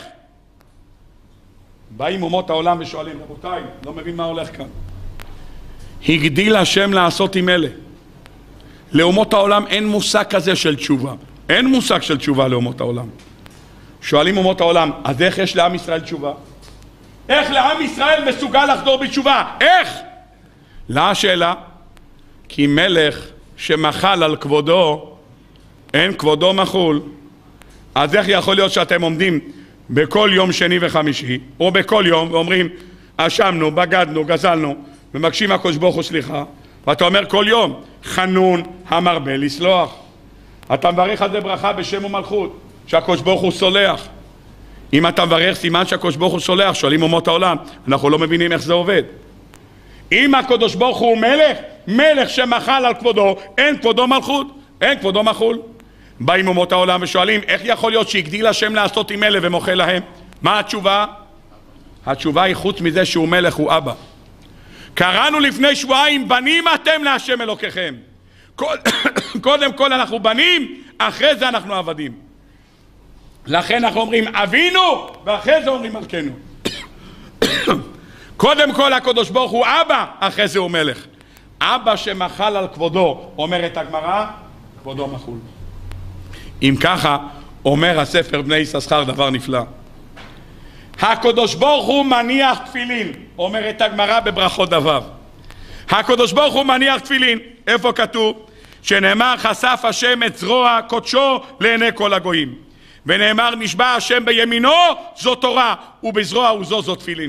באים אומות העולם ושואלים, רבותיי, לא מבין מה הולך כאן. הגדיל השם לעשות עם אלה. לאומות העולם אין מושג כזה של תשובה. אין מושג של תשובה לאומות העולם. שואלים אומות העולם, אז איך יש לעם ישראל תשובה? איך לעם ישראל מסוגל לחזור בתשובה? איך? לא השאלה, כי מלך שמחל על כבודו, אין כבודו מחול. אז איך יכול להיות שאתם עומדים בכל יום שני וחמישי, או בכל יום, ואומרים, אשמנו, בגדנו, גזלנו, ומבקשים הקדוש ברוך הוא סליחה, ואתה אומר כל יום, חנון המרבה לסלוח. אתה מברך על זה ברכה בשם ומלכות, שהקדוש ברוך הוא סולח. אם אתה מברך סימן שהקדוש ברוך הוא סולח, שואלים אומות העולם, אנחנו לא מבינים איך זה עובד. אם הקדוש ברוך הוא מלך, מלך שמחל על כבודו, אין כבודו מלכות, אין כבודו מחול. באים אומות העולם ושואלים, איך יכול להיות שהגדיל השם לעשות עם אלה ומוחל להם? מה התשובה? התשובה היא חוץ מזה שהוא מלך הוא אבא. קראנו לפני שבועיים בנים אתם להשם אלוקיכם. קודם כל אנחנו בנים, אחרי זה אנחנו עבדים. לכן אנחנו אומרים אבינו ואחרי זה אומרים מלכנו. קודם כל הקדוש ברוך הוא אבא, אחרי זה הוא מלך. אבא שמחל על כבודו, אומרת הגמרא, כבודו מחול. אם ככה אומר הספר בני יששכר דבר נפלא. הקדוש ברוך הוא מניח תפילין, אומרת הגמרא בברכות דבב. הקדוש ברוך הוא מניח תפילין. איפה כתוב? שנאמר חשף השם את זרוע קודשו לעיני כל הגויים, ונאמר נשבע השם בימינו זו תורה ובזרוע וזו זו תפילין.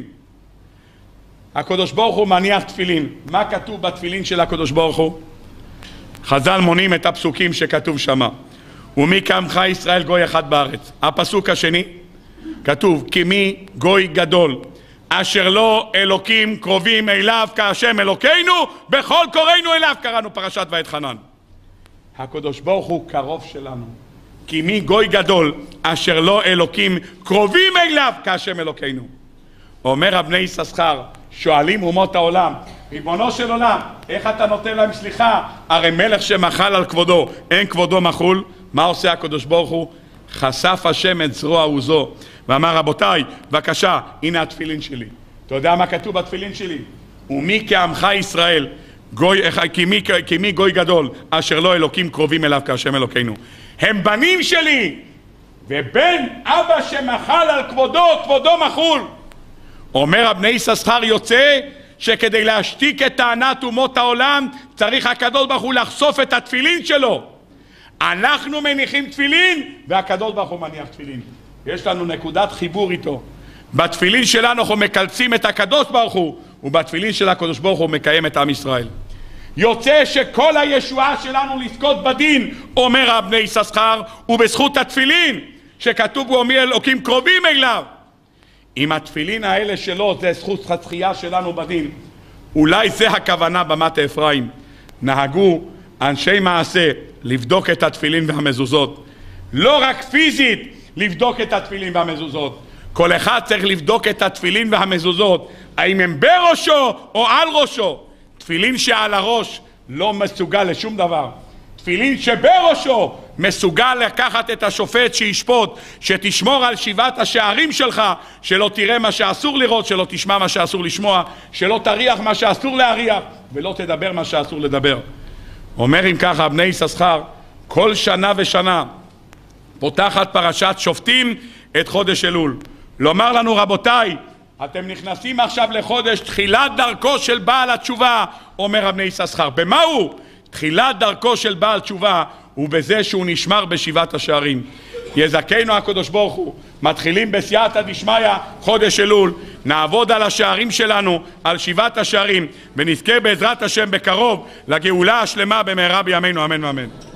הקדוש ברוך הוא מניח תפילין. מה כתוב בתפילין של הקדוש ברוך הוא? חז"ל מונים את הפסוקים שכתוב שמה, ומי כעמך ישראל גוי אחד בארץ. הפסוק השני כתוב כי מי גוי גדול אשר לא אלוקים קרובים אליו כהשם אלוקינו בכל קוראינו אליו. קראנו פרשת ואתחנן. הקדוש ברוך הוא קרוב שלנו. כי מי גוי גדול אשר לא אלוקים קרובים אליו כהשם אלוקינו. אומר הבני יששכר, שואלים אומות העולם, ריבונו של עולם, איך אתה נותן להם סליחה? הרי מלך שמחל על כבודו, אין כבודו מחול. מה עושה הקדוש ברוך הוא? חשף השם את זרוע וזו ואמר רבותיי, בבקשה, הנה התפילין שלי. אתה יודע מה כתוב בתפילין שלי? ומי כעמך ישראל כי מי גוי גדול אשר לא אלוקים קרובים אליו כהשם אלוקינו. הם בנים שלי, ובן אבא שמחל על כבודו, כבודו מחול. אומר הבני יששכר, יוצא שכדי להשתיק את טענת אומות העולם צריך הקדוש ברוך הוא לחשוף את התפילין שלו. אנחנו מניחים תפילין והקדוש ברוך הוא מניח תפילין. יש לנו נקודת חיבור איתו. בתפילין שלנו אנחנו מקלצים את הקדוש ברוך הוא, ובתפילין של הקדוש ברוך הוא מקיים את עם ישראל. יוצא שכל הישועה שלנו לזכות בדין, אומר הבני יששכר, ובזכות התפילין שכתוב בו מי אלוקים קרובים אליו. אם התפילין האלה שלו זה זכות התחייה שלנו בדין, אולי זה הכוונה במטה אפרים. נהגו אנשי מעשה לבדוק את התפילין והמזוזות, לא רק פיזית לבדוק את התפילין והמזוזות. כל אחד צריך לבדוק את התפילין והמזוזות, האם הם בראשו או על ראשו. תפילין שעל הראש לא מסוגל לשום דבר. תפילין שבראשו מסוגל לקחת את השופט שישפוט, שתשמור על שבעת השערים שלך, שלא תראה מה שאסור לראות, שלא תשמע מה שאסור לשמוע, שלא תריח מה שאסור להריח, ולא תדבר מה שאסור לדבר. אומר אם ככה בני יששכר, כל שנה ושנה פותחת פרשת שופטים את חודש אלול. לומר לנו רבותיי, אתם נכנסים עכשיו לחודש תחילת דרכו של בעל התשובה, אומר הבני יששכר. במה הוא? תחילת דרכו של בעל תשובה הוא בזה שהוא נשמר בשבעת השערים. יזכנו הקדוש ברוך הוא. מתחילים בסייעתא דשמיא חודש אלול, נעבוד על השערים שלנו, על שבעת השערים, ונזכה בעזרת השם בקרוב לגאולה השלמה במהרה בימינו, אמן ואמן.